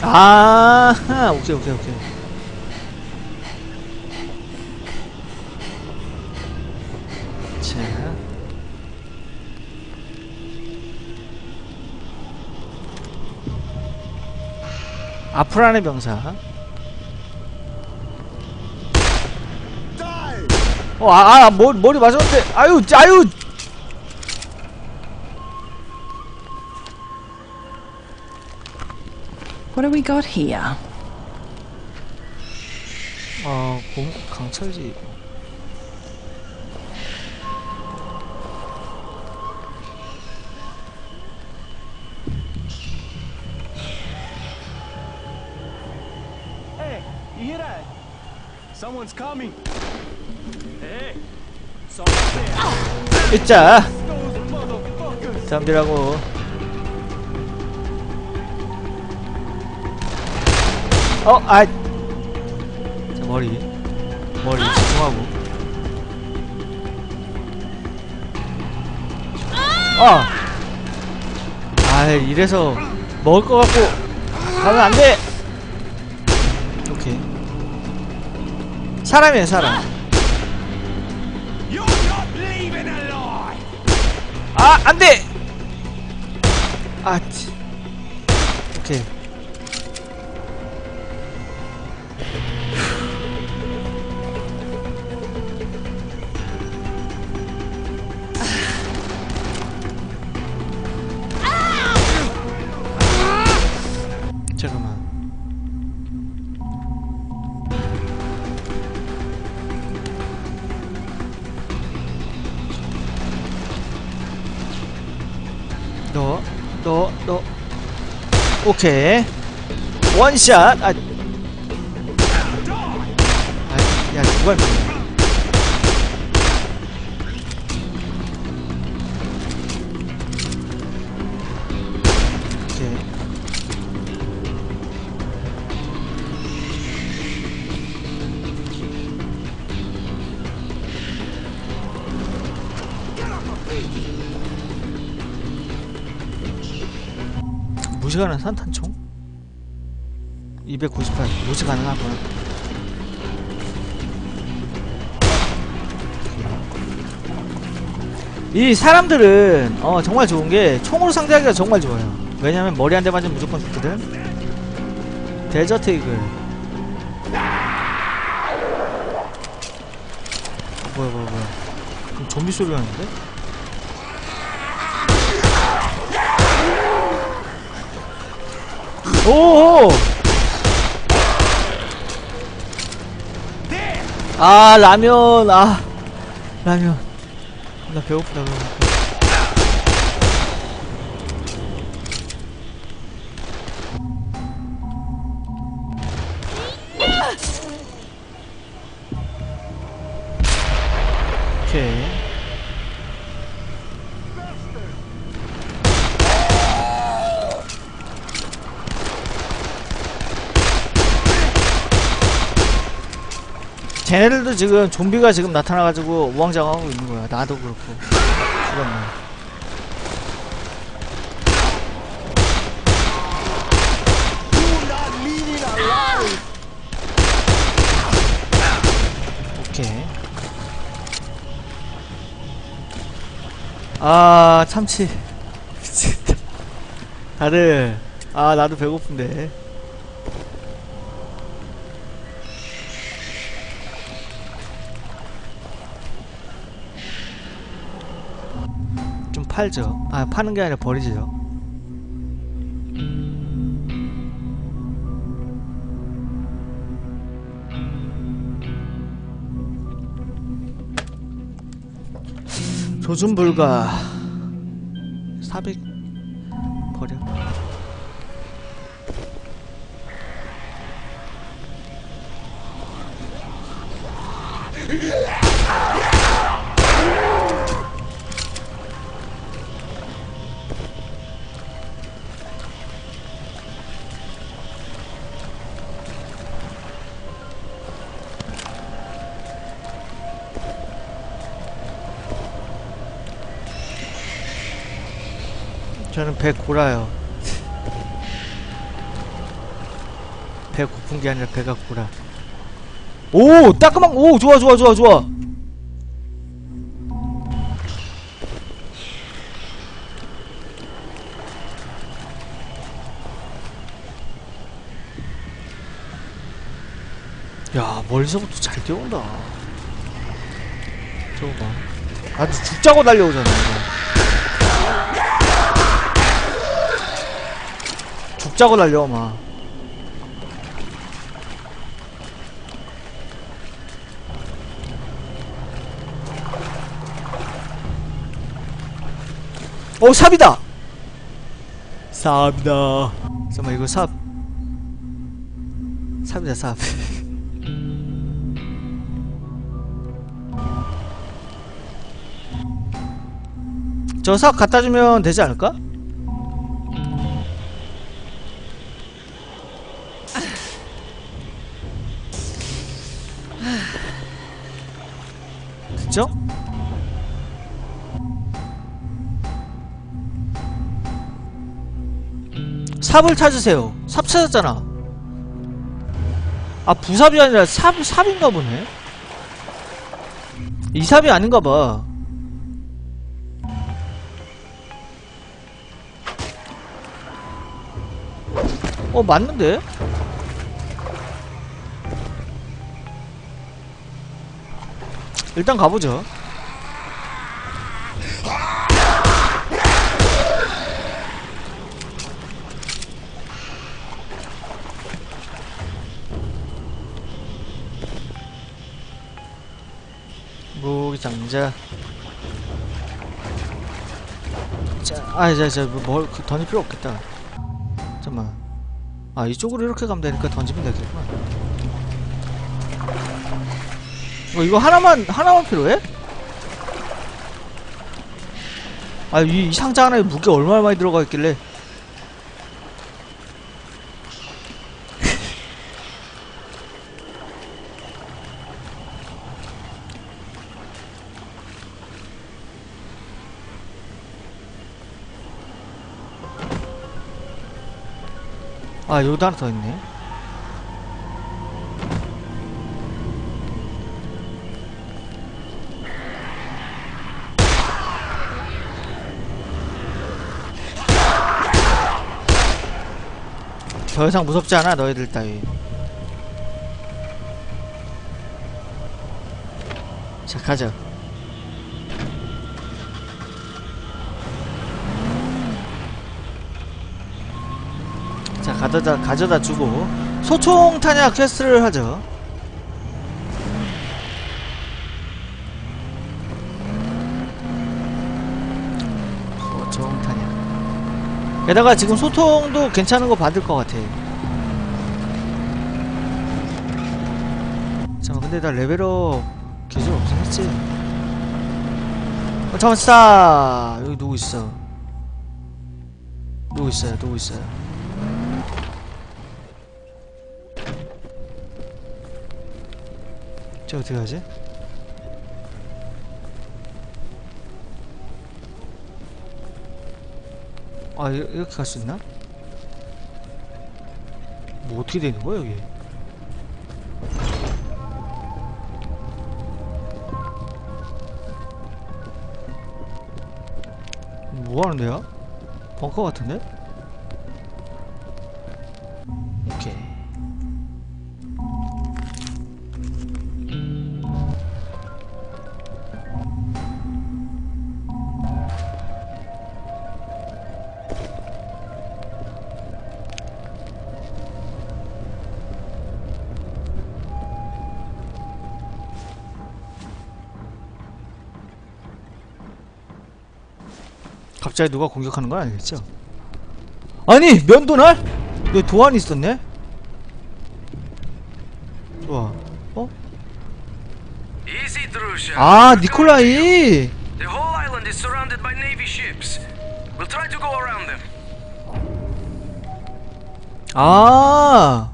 아, 오케이, 오케이, 오케이. 자. 아프라는 병사. 어, 아, 아, 머리, 머리 맞았는데, 아유, 아유! What do we got here? 어, 공, 강철지. Hey, you hear that? Someone's coming. Hey, someone's there. 있자. Those motherfuckers. 잠들라고. 어, 아. 자, 머리. 머리 집중하고. 아. 아, 이래서 먹을 거 갖고 가면 안 돼. 오케이. 사람이에요, 사람. 아, 안 돼. 아, 치. 오케이. 잠깐만. 너, 너, 너. 오케이. 원샷. 아, 아, 야, 누가 무시가는 산탄총? 이백구십팔 무시 가능하구나. 이 사람들은 어 정말 좋은게 총으로 상대하기가 정말 좋아요. 왜냐면 머리 한 대 맞으면 무조건 죽거든. 데저트 이글. 뭐야 뭐야 뭐야. 그럼 좀비 소리 나는데? 오오! 아, 라면. 아, 라면. 나 배고프다. 배고프다. 오케이. 쟤네들도 지금 좀비가 지금 나타나가지고 우왕좌왕하고 있는 거야. 나도 그렇고. 죽었네. 오케이. 아, 참치. 미치겠다. 다들, 아, 나도 배고픈데. 팔죠. 아, 파는 게 아니라 버리죠. 조준 불가. 사백 버려. 저는 배 골아요. 배 고픈 게 아니라 배가 고프라. 오 따끔한. 오 좋아 좋아 좋아 좋아. 야 멀리서부터 잘 뛰어온다. 저거 봐. 아주 죽자고 달려오잖아 이거. 죽자고 달려와 막. 어 삽이다. 삽이다. 잠깐만 이거 삽. 삽이다 삽. 저 삽 갖다주면 되지 않을까? 그쵸? 삽을 찾으세요. 삽 찾았잖아. 아 부삽이 아니라 삽, 삽인가 보네. 이 삽이 아닌가 봐. 어 맞는데? 일단 가보죠. 무기 장자. 자, 아, 자, 자, 뭘 던질 필요 없겠다. 잠깐만. 아 이쪽으로 이렇게 가면 되니까 던지면 되겠구나. 어 이거 하나만 하나만 필요해? 아 이 상자 하나에 무게 얼마나 많이 들어가 있길래. 아 여기도 하나 더 있네. 더 이상 무섭지 않아 너희들 따위. 자 가자. 자 가져다 가져다 주고 소총 탄약 퀘스트를 하죠. 소총 탄약. 게다가 지금 소통도 괜찮은 거 받을 것 같아. 잠깐 근데 나 레벨업 계절 없긴 했지. 어 잠깐 스타. 여기 누구 있어? 누구 있어요? 누구 있어요? 저 어떻게 하지? 아 이, 이렇게 갈 수 있나? 뭐 어떻게 되는 거야 여기? 뭐 하는 데야? 벙커 같은데? 오케이. 갑자기 누가 공격하는 건 아니겠죠? 아니! 면도날? 여기 도안이 있었네? 좋아. 어? 아 니콜라이! The whole island is surrounded by Navy ships. We'll try to go around them. 아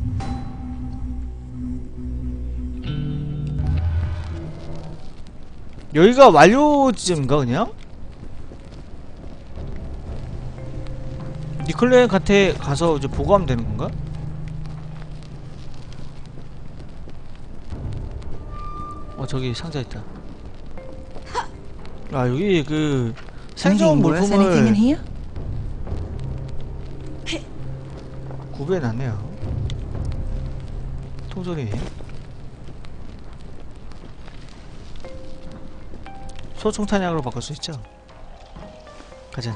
여기가 완료 지점인가 그냥? 니콜라이한테 가서 이제 보고하면 되는 건가? 저기 상자 있다. 아 여기 그 생존 물품을 구비해놨네요. 통조림, 소총탄약으로 바꿀 수 있죠. 가자.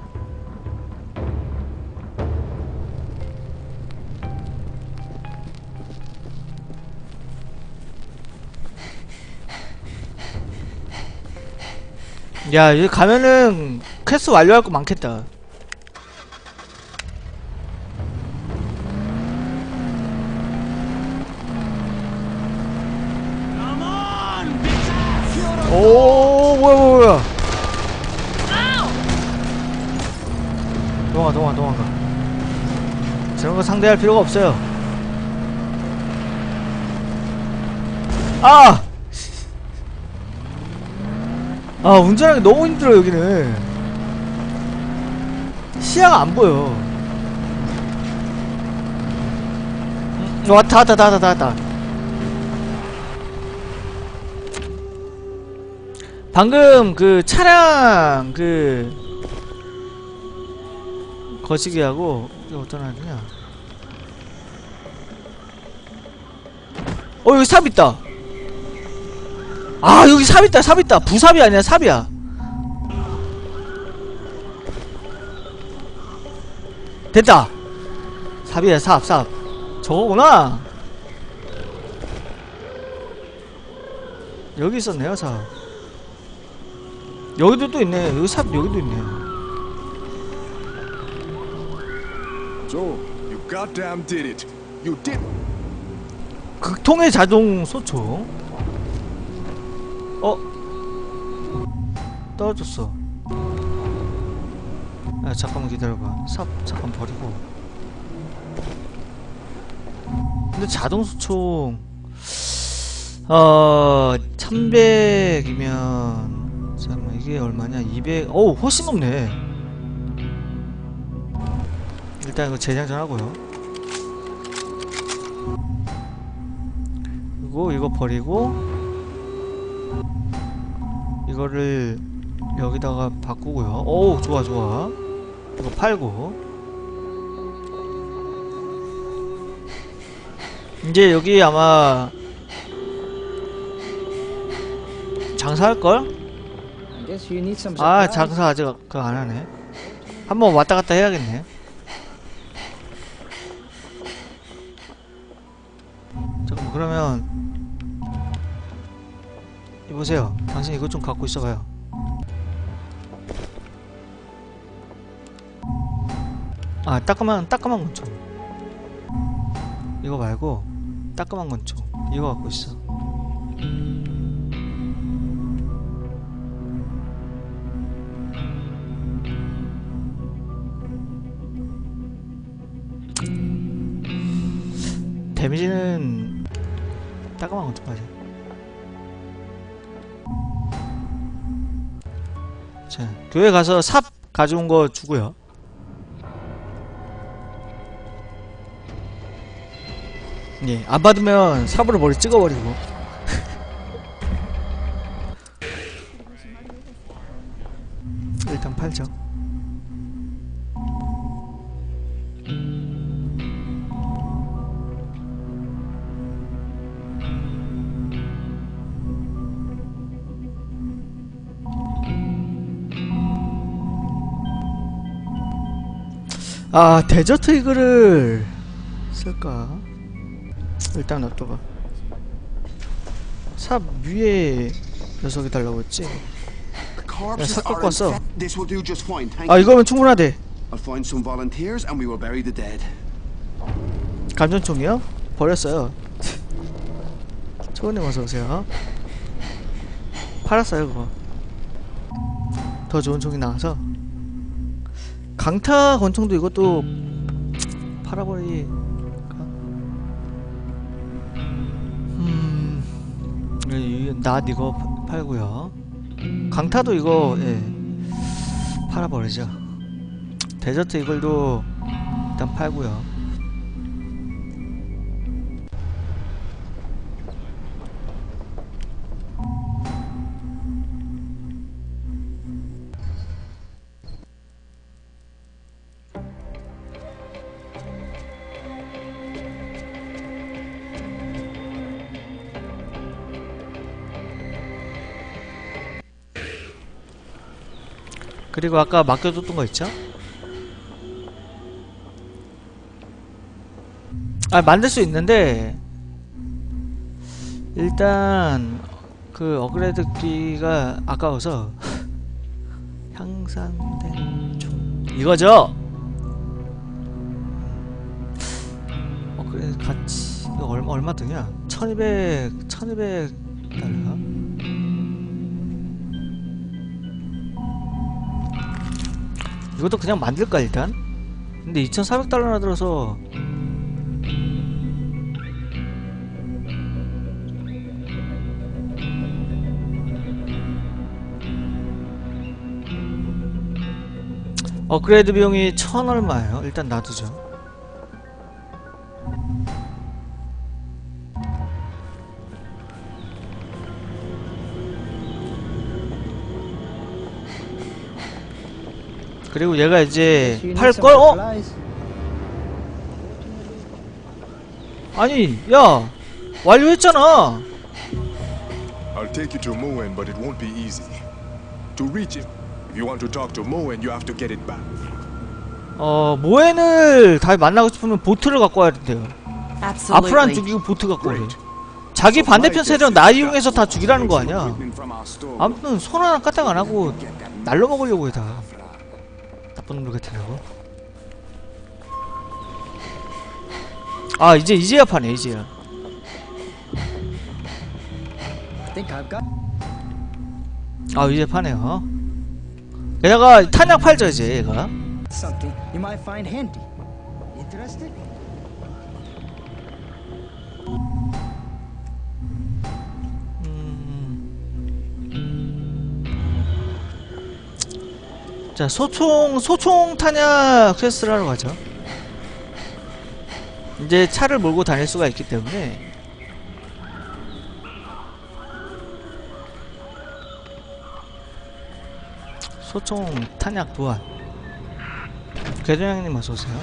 야, 여기 가면은 퀘스트 완료할 거 많겠다. 오, 뭐야, 뭐야, 뭐야. 도망가, 도망가, 도망가. 저런 거 상대할 필요가 없어요. 아! 아, 운전하기 너무 힘들어, 여기는. 시야가 안 보여. 음, 왔다, 왔다, 왔다, 왔다, 왔다. 방금 그 차량 그 거시기하고 이게 어떤 아이냐? 어 여기 삽 있다. 아 여기 삽 있다, 삽 있다. 부삽이 아니야, 삽이야. 됐다. 삽이야, 삽, 삽. 저거구나. 여기 있었네요, 삽. 여기도 또 있네. 여기 삽 여기도 있네. So, you goddamn did it. You did. 극통의 자동 소총. 어? 떨어졌어. 아 잠깐만 기다려봐. 삽 잠깐 버리고. 근데 자동 소총 어 천백이면 잠깐만 이게 얼마냐? 이백. 어우 훨씬 높네. 일단 이거 재장전 하고요. 그리고 이거 버리고 이거를 여기다가 바꾸고요. 오 좋아 좋아. 이거 팔고 이제 여기 아마 장사할걸? 아 장사 아직 그거 안하네. 한번 왔다갔다 해야겠네. 잠깐만 그러면 이보세요. 당신 이것 좀 갖고 있어봐요. 아 따끔한 따끔한 권총 이거 말고 따끔한 권총 이거 갖고 있어. 데미지는 따끔한 권총 가자. 자 교회 가서 삽 가져온 거 주고요. 예, 안 받으면 삽으로 머리 찍어버리고. 일단 팔죠. 아, 데저트 이글을 쓸까? 일단 놔둬봐. 삽 위에 녀석이 달라고 했지? 야, 삽 갖고 왔어. 아, 이거면 충분하대. 감전총이요? 버렸어요. 초원님 어서오세요. 팔았어요 그거. 더 좋은 총이 나와서. 강타 권총도 이것도 팔아버리. 음, 낫 이거 팔고요. 강타도 이거 예 팔아버리죠. 데저트 이걸도 일단 팔고요. 그리고 아까 맡겨뒀던 거 있죠? 아, 만들 수 있는데 일단 그 업그레이드기가 아까워서 향상된 총 이거죠? 업그레이드 가치 이거 얼마 얼마 드냐? 천이백 천이백 달러. 이것도 그냥 만들까 일단? 근데 이천사백 달러나 들어서 업그레이드 비용이 천 얼마예요? 일단 놔두죠. 그리고 얘가 이제 팔걸? 어? 아니 야 완료했잖아. I'll take you to Moen, but it won't be easy. To reach him, if you want to talk to Moen, you have to get it back. 어 모엔을 다 만나고 싶으면 보트를 갖고 와야 된대요. 아프란 죽이고 보트 갖고 오래. 자기 반대편 세력 나 이용해서 다 죽이라는 거 아니야. 아무튼 손 하나 까딱 안 하고 날로 먹으려고 해 다. 나쁜 놈들 같으려고. 아 이제 이제야 파네 이제야. 아 이제 파네요. 게다가 탄약 팔죠 이제 얘가. Something you might find handy. Interested? 자 소총 소총 탄약 퀘스트를 하러 가죠. 이제 차를 몰고 다닐 수가 있기 때문에 소총 탄약 보안. 궤도양님 어서오세요.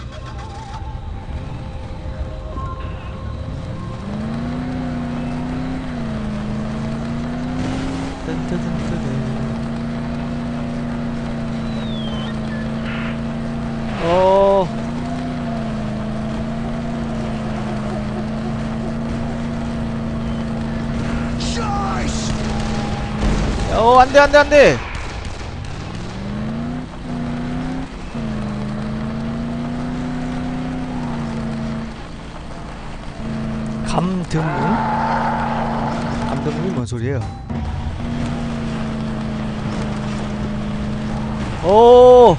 어. 어, 안 돼, 안 돼, 안 돼. 감등문? 감등문이 뭔 소리예요? 오!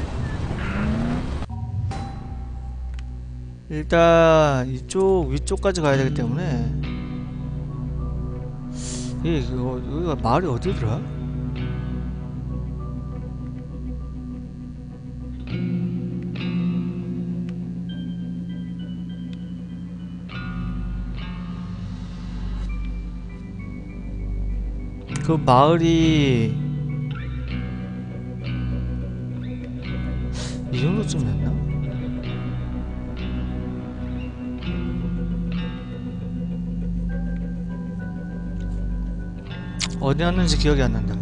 일단 이쪽 위쪽까지 가야 되기 때문에 이 이거 여기가 마을이 어디더라? 그 마을이 이 정도쯤이었나? 어디였는지 기억이 안 난다.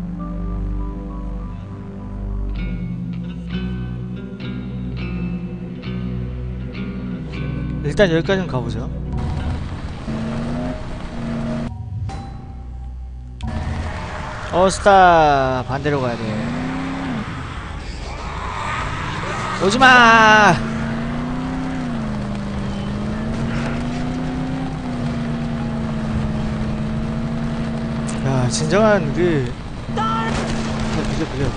일단 여기까지는 가보죠. 어스타 반대로 가야 돼. 오지마! 야, 진정한 그 비켜 비켜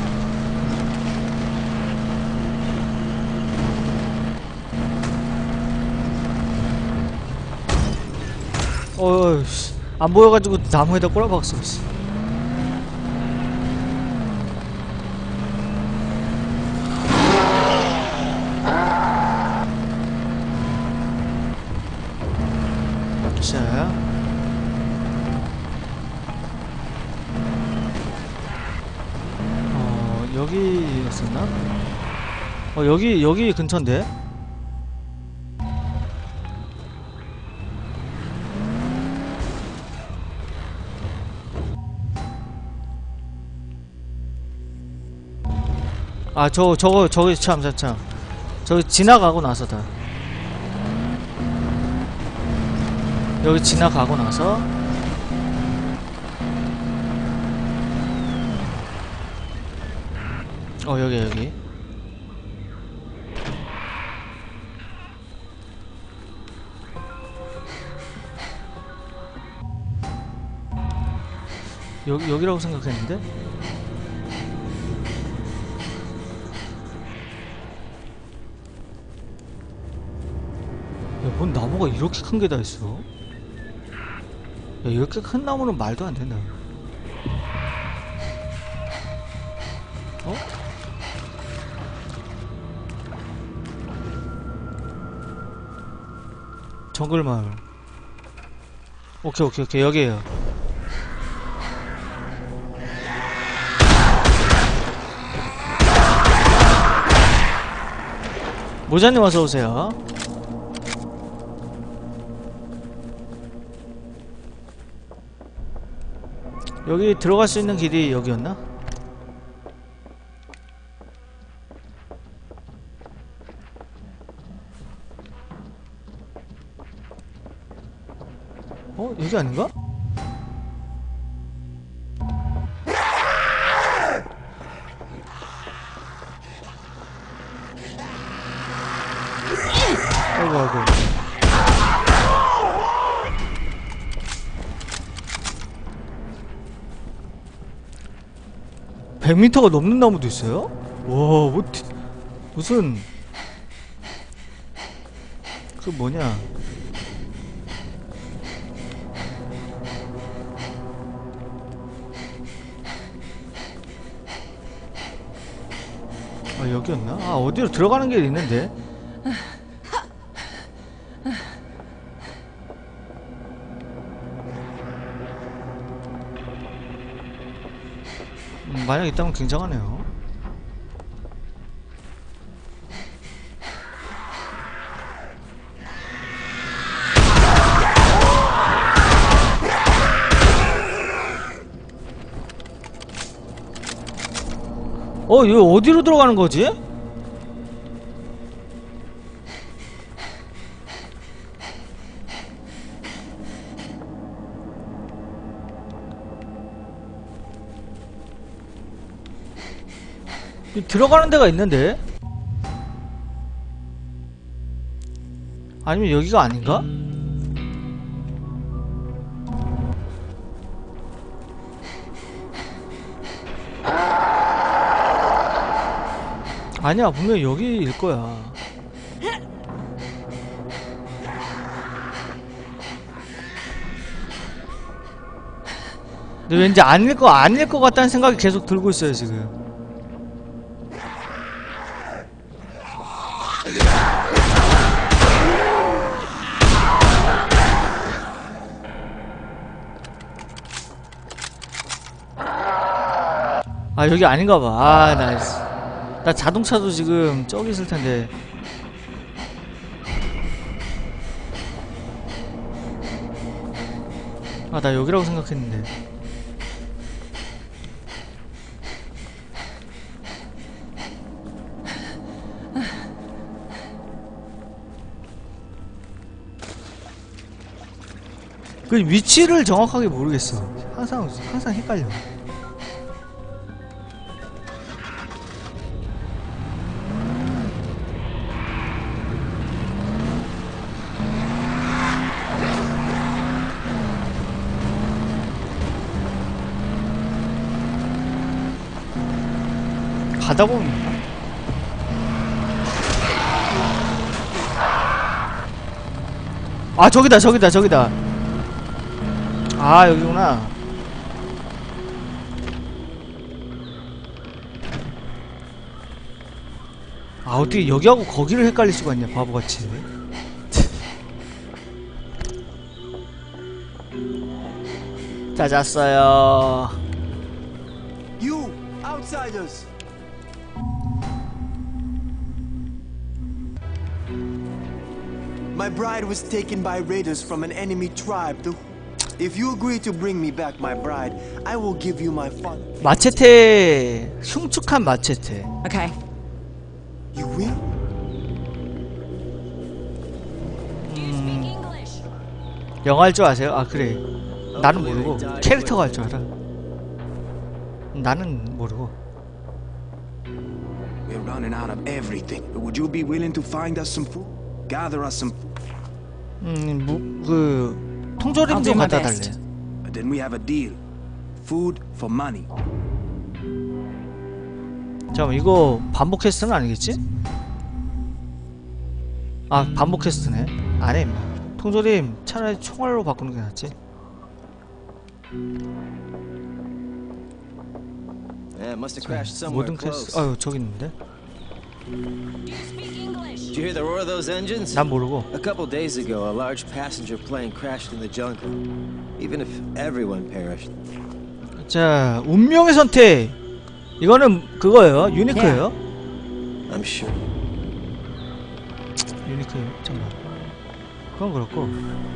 어휴 안 보여가지고 나무에다 꼬라박았어. 자 어 여기였었나? 어 여기 여기 근처인데? 아 저 저거 저기 참 참 참 저기 지나가고 나서다. 여기 지나가고 나서 어 여기 여기 여기 여기라고 생각했는데. 야, 뭔 나무가 이렇게 큰 게 다 있어? 야, 이렇게 큰 나무는 말도 안 된다. 어? 정글 마을. 오케이 오케이 오케이 여기에요. 모자님 어서 오세요. 여기 들어갈 수 있는 길이 여기였나? 어? 여기 아닌가? 아이고 아이고. 백 미터가 넘는 나무도 있어요? 와, 뭐, 무슨 그 뭐냐? 아 여기였나? 아 어디로 들어가는 길이 있는데? 음, 만약 있다면 굉장하네요. 어, 이거 어디로 들어가는 거지? 들어가는 데가 있는데? 아니면 여기가 아닌가? 아니야, 분명히 여기일 거야. 근데 왠지 아닐 거 아닐 것 같다는 생각이 계속 들고 있어요 지금. 아 여기 아닌가봐. 아 나 나 자동차도 지금 저기 있을 텐데. 아 나 여기라고 생각했는데. 그 위치를 정확하게 모르겠어. 항상 항상 헷갈려. 가다 보면 아 저기다 저기다 저기다. 아 여기구나. 아 어떻게 여기하고 거기를 헷갈릴 수가 있냐 바보같이. 찾았어요. You outsiders. My bride was taken by raiders from an enemy tribe. The If you agree to bring me back my bride, I will give you my father. 마체테, 흉측한 마체테. Okay. You will? 음, 영어 할 줄 아세요? 아 그래. 나는 모르고 캐릭터가 할 줄 알아. 나는 모르고. We're running out of everything. Would you be willing to find us some food? Gather us some. 음, 뭐, 그 통조림 좀 갖다 달래. But then we have a deal. Food for money. 잠깐만, 이거 반복 퀘스트는 아니겠지? 아, 반복 퀘스트네. 안 해, 임마. 통조림 차라리 총알로 바꾸는 게 낫지. 모든 퀘스트. 아유, 저기 있는데. Did you hear the roar of those engines? 난 모르고. A couple days ago, a large passenger plane crashed in the jungle. Even if everyone perished. 자, 운명의 선택. 이거는 그거예요. 유니크예요. I'm sure. 유니크. 잠깐만. 그건 그렇고.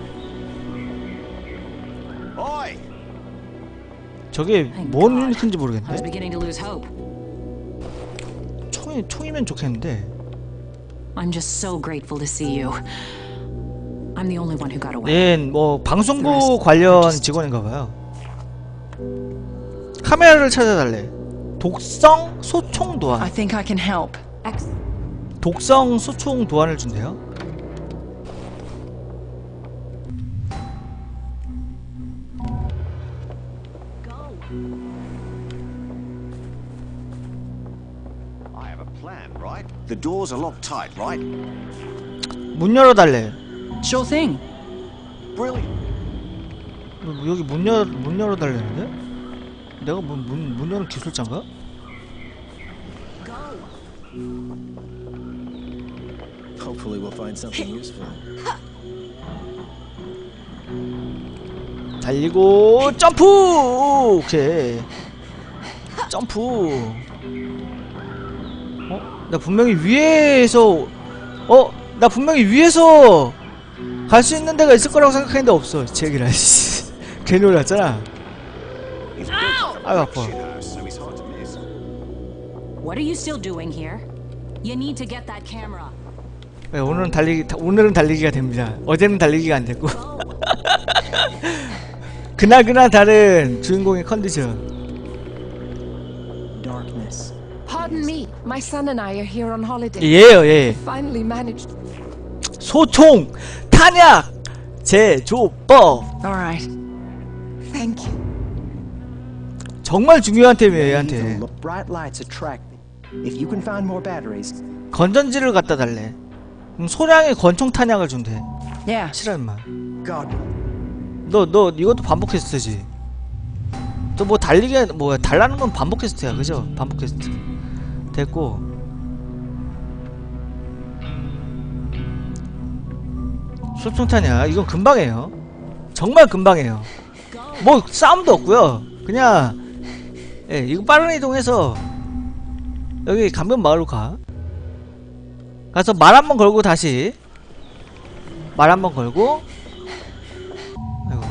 Oi! 저게 뭔 유니크인지 모르겠네. I was beginning to lose hope. 총이 총이면 좋겠는데. I'm just so grateful to see you. I'm the only one who got away. 네, 뭐 방송국 관련 직원인가봐요. 카메라를 찾아달래. 독성 소총 도안. I think I can help. 독성 소총 도안을 준대요. The doors are locked tight, right? 문 열어달래. Sure thing. Brilliant. 여기 문 열, 문 열어달래는데? 내가 문, 문, 문 여는 기술자인가? Hopefully we'll find something useful. 달리고 점프! 오케이. 점프. 어? 나 분명히 위에서 어? 나 분명히 위에서 갈 수 있는 데가 있을 거라고 생각했는데 없어. 제기라 씨. 괜히 올랐잖아. 아유 아파. What are you still doing here? You need to get that camera. 네, 오늘은 달리기 오늘은 달리기가 됩니다. 어제는 달리기가 안 됐고. 그날그날 다른 주인공의 컨디션. Darkness. Pardon me. My son and I are here on holiday. 예요, 예. Finally managed. 소총 탄약 제조법. All right. Thank you. 정말 중요한 템이에요, 얘한테. Bright lights attract me. If you can find more batteries. 건전지를 갖다 달래. 그럼 소량의 권총 탄약을 준대. Yeah. 싫어 임마. God. 너 너 이것도 반복 퀘스트지. 또 뭐 달리기 뭐 달라는 건 반복 퀘스트야, 그죠? 반복 퀘스트. 됐고. 소총 탄약 이건 금방해요. 정말 금방해요. 뭐 싸움도 없고요. 그냥 예, 이거 빠른 이동해서 여기 감변 마을로 가. 가서 말 한번 걸고 다시 말 한번 걸고. 아이고.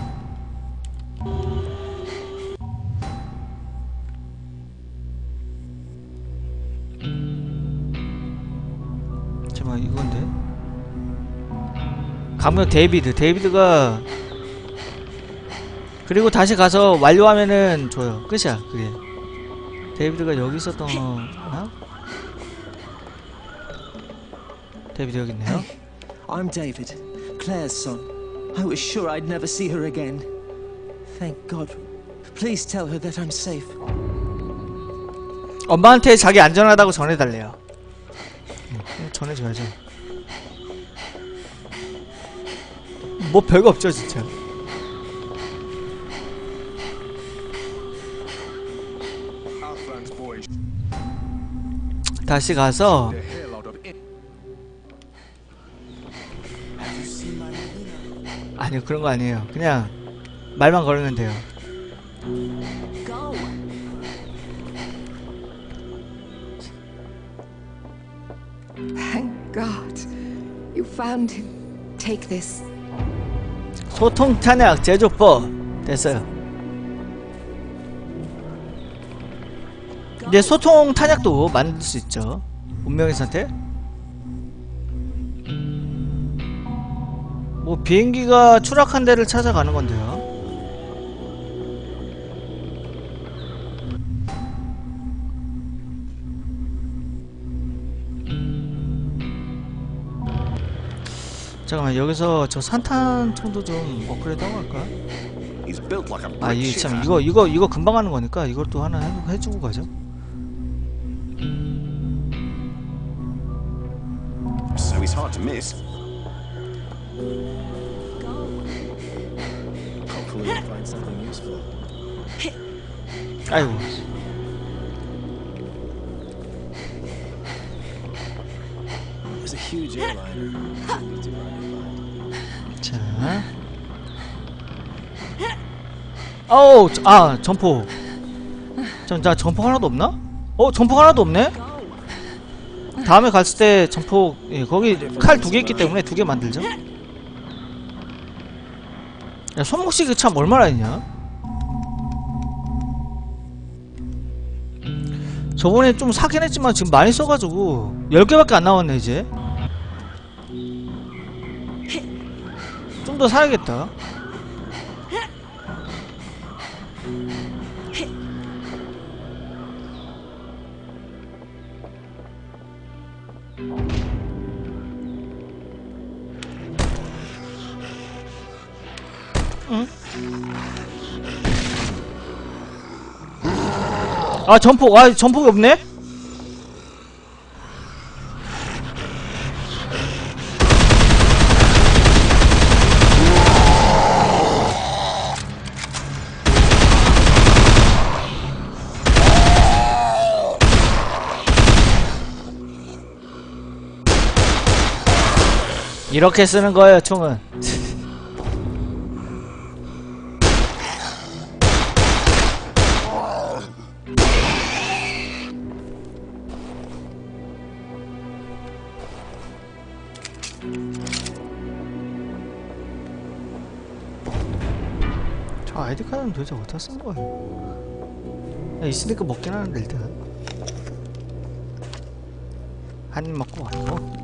잠깐만 이건데. 감변 데이비드. 데이비드가 그리고 다시 가서 완료하면은 줘요. 끝이야 그게. 데이비드가 여기 있었던 거나? 데이비드 여기 있네요. I'm David, Claire's son. I was sure I'd never see her again. Thank God. Please tell her that I'm safe. 엄마한테 자기 안전하다고 전해달래요. 응, 전해줘야죠. 뭐 별거 없죠 진짜. 다시 가서 아니요 그런 거 아니에요. 그냥 말만 걸으면 돼요. Thank God. You found him. Take this. 소통 탄약 제조법 됐어요. 이제 소통 탄약도 만들 수 있죠. 운명의 선택? 뭐 비행기가 추락한 데를 찾아가는 건데요. 잠깐만, 여기서 저 산탄총도 좀 업그레이드 하고 갈까? 아, 이 참 이거 이거 이거 금방 하는 거니까 이것도 하나 해, 해주고 가죠. So he's hard to miss. Hopefully you'll find something useful. 아이고. There's a huge airliner. 자. 어우, 아, 점포. 전, 자, 점포 하나도 없나? 어, 점포 하나도 없네? 다음에 갔을 때 점포, 예, 거기 칼 두 개 있기 때문에 두 개 만들죠. 야, 손목시계 참 얼마나 있냐? 저번에 좀 사긴 했지만 지금 많이 써가지고 열 개밖에 안 나왔네, 이제. 좀 더 사야겠다. 응? 아, 점폭, 아, 점폭이 없네? 이렇게 쓰는 거예요, 총은. 저 아이디카드는 도대체 어디다 쓴 거예요? 야, 있으니까 먹긴 하는데 일단 한 입 먹고 왔고.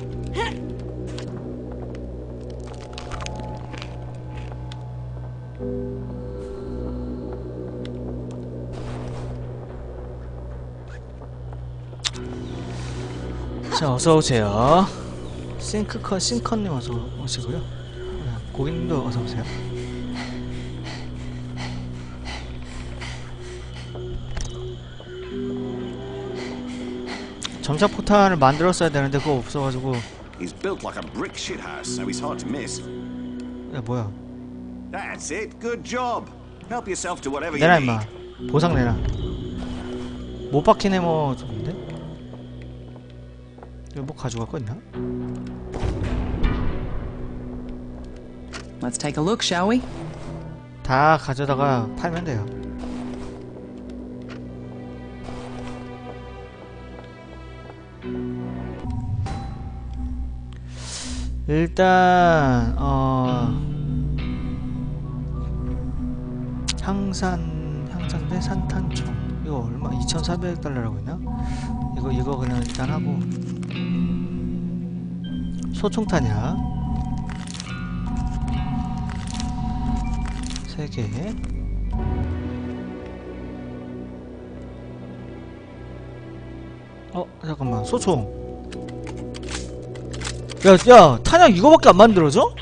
자, 어서오세요. 싱크컷, 싱컷님 어서 오시고요. 고객님도 어서오세요. 점착 포탄을 만들었어야 되는데 그거 없어가지고. He's built like a brick shithouse, so he's hard to miss. 야, 뭐야? That's it. Good job. Help yourself to whatever you 내놔 need. 임마. 보상 내놔. 못 박힌 해머 좋은데? 이거 뭐 가져갈 거 있나? Let's take a look, shall we? 다 가져다가 팔면 돼요. 일단 어 향산 향산대 산탄총 이거 얼마? 이천사백 달러라고 있나? 이거 이거 그냥 일단 하고 소총탄약 세 개. 어 잠깐만 소총. 야, 야, 탄약 이거밖에 안 만들어져?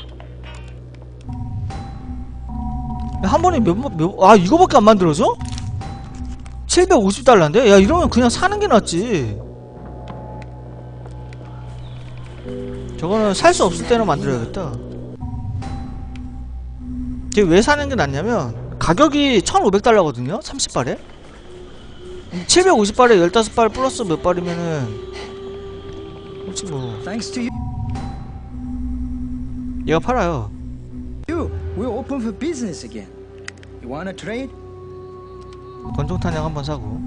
야, 한 번에 몇, 몇, 아, 이거밖에 안 만들어져? 칠백오십 달러인데? 야, 이러면 그냥 사는 게 낫지. 저거는 살 수 없을 때는 만들어야겠다. 이게 왜 사는 게 낫냐면, 가격이 천오백 달러거든요? 삼십 발에? 칠백오십 발에 십오 발 플러스 몇 발이면은, 혹시 뭐. 얘가 팔아요. You, we're open for business again. You wanna trade? 권총 탄약 한번 사고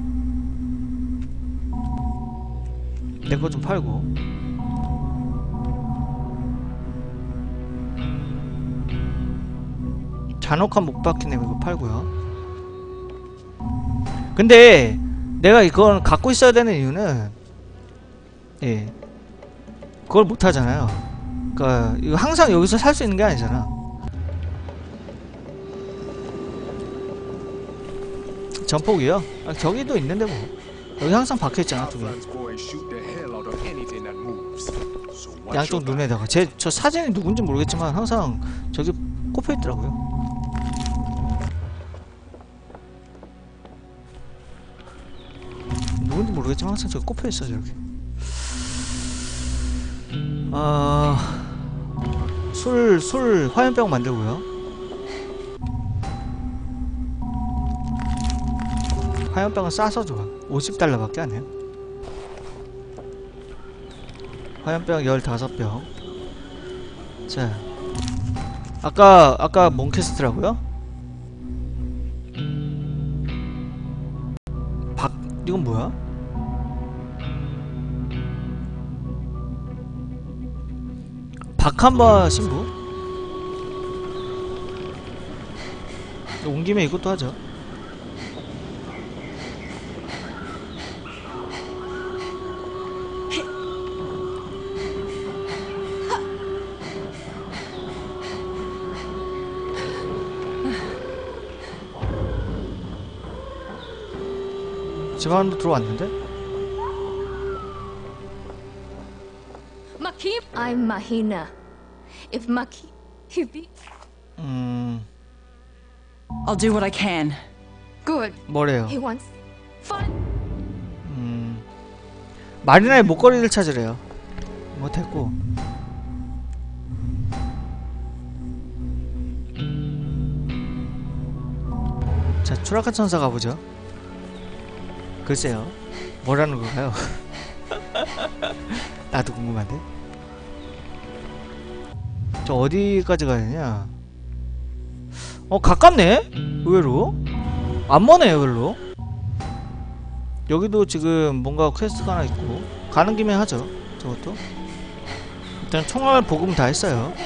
내 거 좀 팔고. 잔혹한 못 박히네 이거 팔고요. 근데 내가 이건 갖고 있어야 되는 이유는 예. 그걸 못 하잖아요. 그러니까 이거 항상 여기서 살 수 있는 게 아니잖아. 전폭이요? 아, 저기도 있는데 뭐. 여기 항상 박혀있잖아, 두 개. 양쪽 눈에다가. 제, 저 사진이 누군지 모르겠지만 항상 저기 꼽혀있더라고요. 누군지 모르겠지만 항상 저기 꼽혀있어, 저기. 아... 술, 술, 화염병 만들고요. 화염병은 싸서 좋아. 오십 달러밖에 안 해요. 화염병 열다섯 병. 자, 아까 아까 몬캐스트라고요? 박 이건 뭐야? 박한바 신부? 온 김에 이것도 하죠. 집 안으로 들어왔는데? Maki, I'm Mahina. If Maki, he be. 음. I'll do what I can. Good. 뭐래요? He wants fun. 음. 마리나의 목걸이를 찾으래요. 못했고. 자, 추락한 천사 가보죠. 글쎄요, 뭐라는 건가요? 나도 궁금한데. 저 어디까지 가야 되냐? 어, 가깝네? 의외로? 안 머네요, 별로. 여기도 지금 뭔가 퀘스트가 하나 있고. 가는 김에 하죠, 저것도. 일단 총알 보금 다 했어요.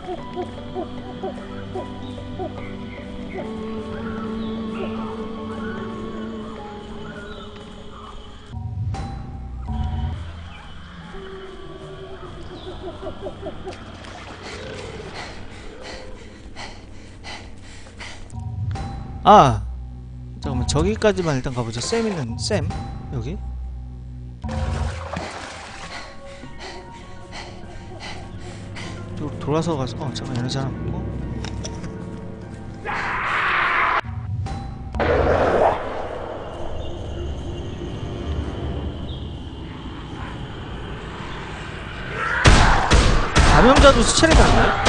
아! 잠깐만, 저기까지만 일단 가보죠. 쌤 있는, 쌤? 여기? 또 돌아서 가서, 어, 잠깐만, 에너지 하나 먹고. 감염자도 수체를 받네?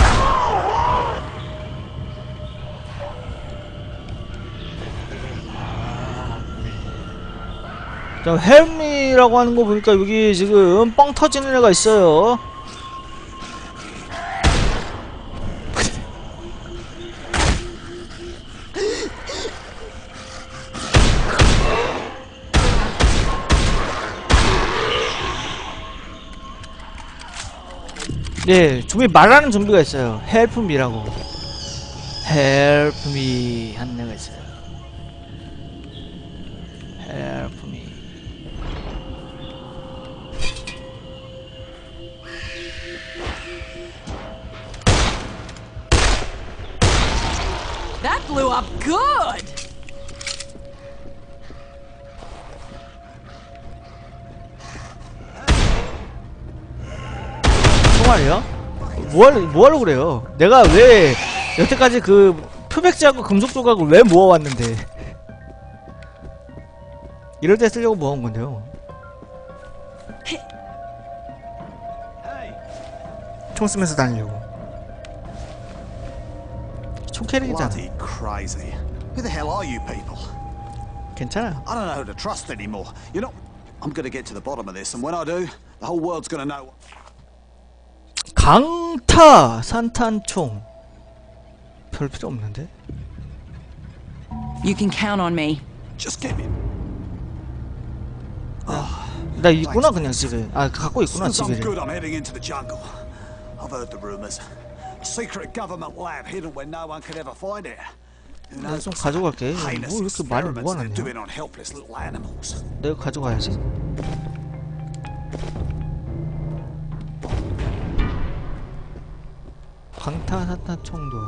자, 헬미라고 하는 거 보니까 여기 지금 뻥 터지는 애가 있어요. 예, 좀비 말하는 좀비가 있어요. Help me라고. Help me 하는 애가 있어요. Help me. That blew up good. 총알이요? 뭐하려, 뭐하려고 그래요? 내가 왜 여태까지 그 표백제하고 금속 조각을 왜 모아왔는데. 이럴 때 쓰려고 모아온 건데요. 총 쓰면서 다니려고. 총 캐릭이잖아. Crazy. Who the hell are you people? 괜찮아요. I don't know who to trust anymore. You know, I'm gonna get to the bottom of this, and when I do, the whole world's gonna know. 강타 산탄총 별 필요 없는데. You can count on me. Just get me. 나 있구나 그냥 집에. 아 갖고 있구나 Since I'm 집에. good, I'm heading into the jungle. I've heard the rumors. Secret government lab hidden where no one could ever find it. Who 내가 knows 좀 what 가져갈게. heinous 뭐 이렇게 많이 experiments they're 모아놨냐? doing on helpless little animals. 내가 가져가야지. 방탄산탄총도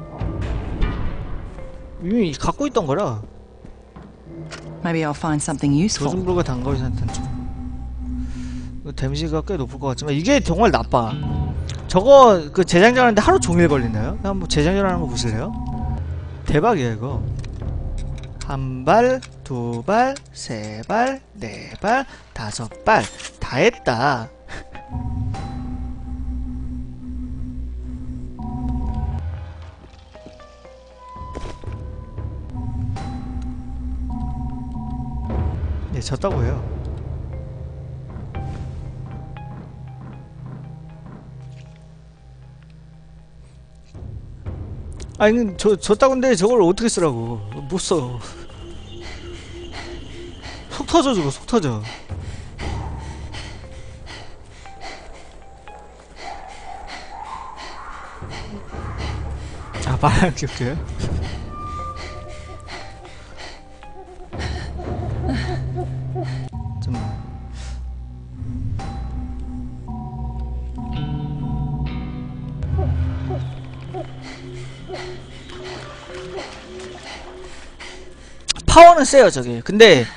이미 갖고 있던 거라. Maybe I'll find something useful. 조준불가 단거리 산탄총. 이거 데미지가 꽤 높을 것 같지만 이게 정말 나빠. 저거 그 재장전하는데 하루 종일 걸리나요? 한번 재장전하는 거 보실래요? 대박이야 이거. 한 발, 두 발, 세 발, 네 발, 다섯 발 다 했다. 네, 졌다고 해요. 아니, 저, 졌다고인데 저걸 어떻게 쓰라고. 못 써. 속 터져, 저거, 속 터져. 아, 말하는 기억해요? 파워는 세요 저게. 근데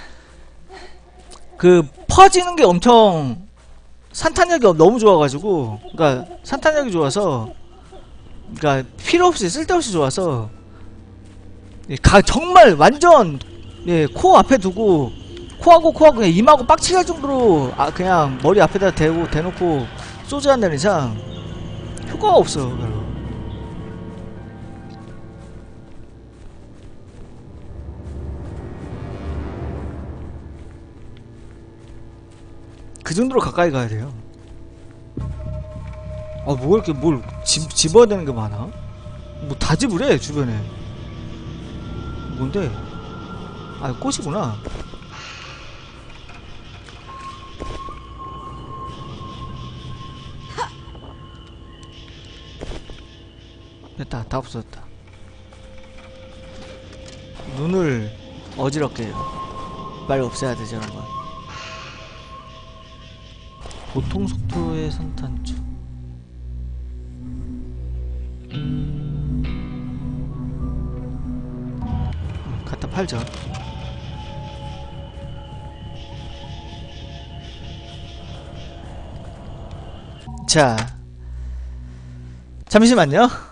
그 퍼지는 게 엄청 산탄력이 너무 좋아가지고, 그러니까 산탄력이 좋아서, 그러니까 필요 없이 쓸데없이 좋아서 가 정말 완전 예, 코어 앞에 두고 코하고 코하고 그냥 임하고 빡치게 할 정도로 아 그냥 머리 앞에다 대고 대놓고 쏘지 않는 이상 효과가 없어 별로. 그 정도로 가까이 가야 돼요. 아, 뭐 이렇게 뭘 집, 집어야 되는 게 많아? 뭐 다 집으래, 주변에. 뭔데? 아, 꽃이구나. 됐다, 다 없어졌다. 눈을 어지럽게 해요. 빨리 없애야 되지, 이런 건. 보통 속도의 산탄총. 음, 갖다 팔죠. 자, 잠시만요.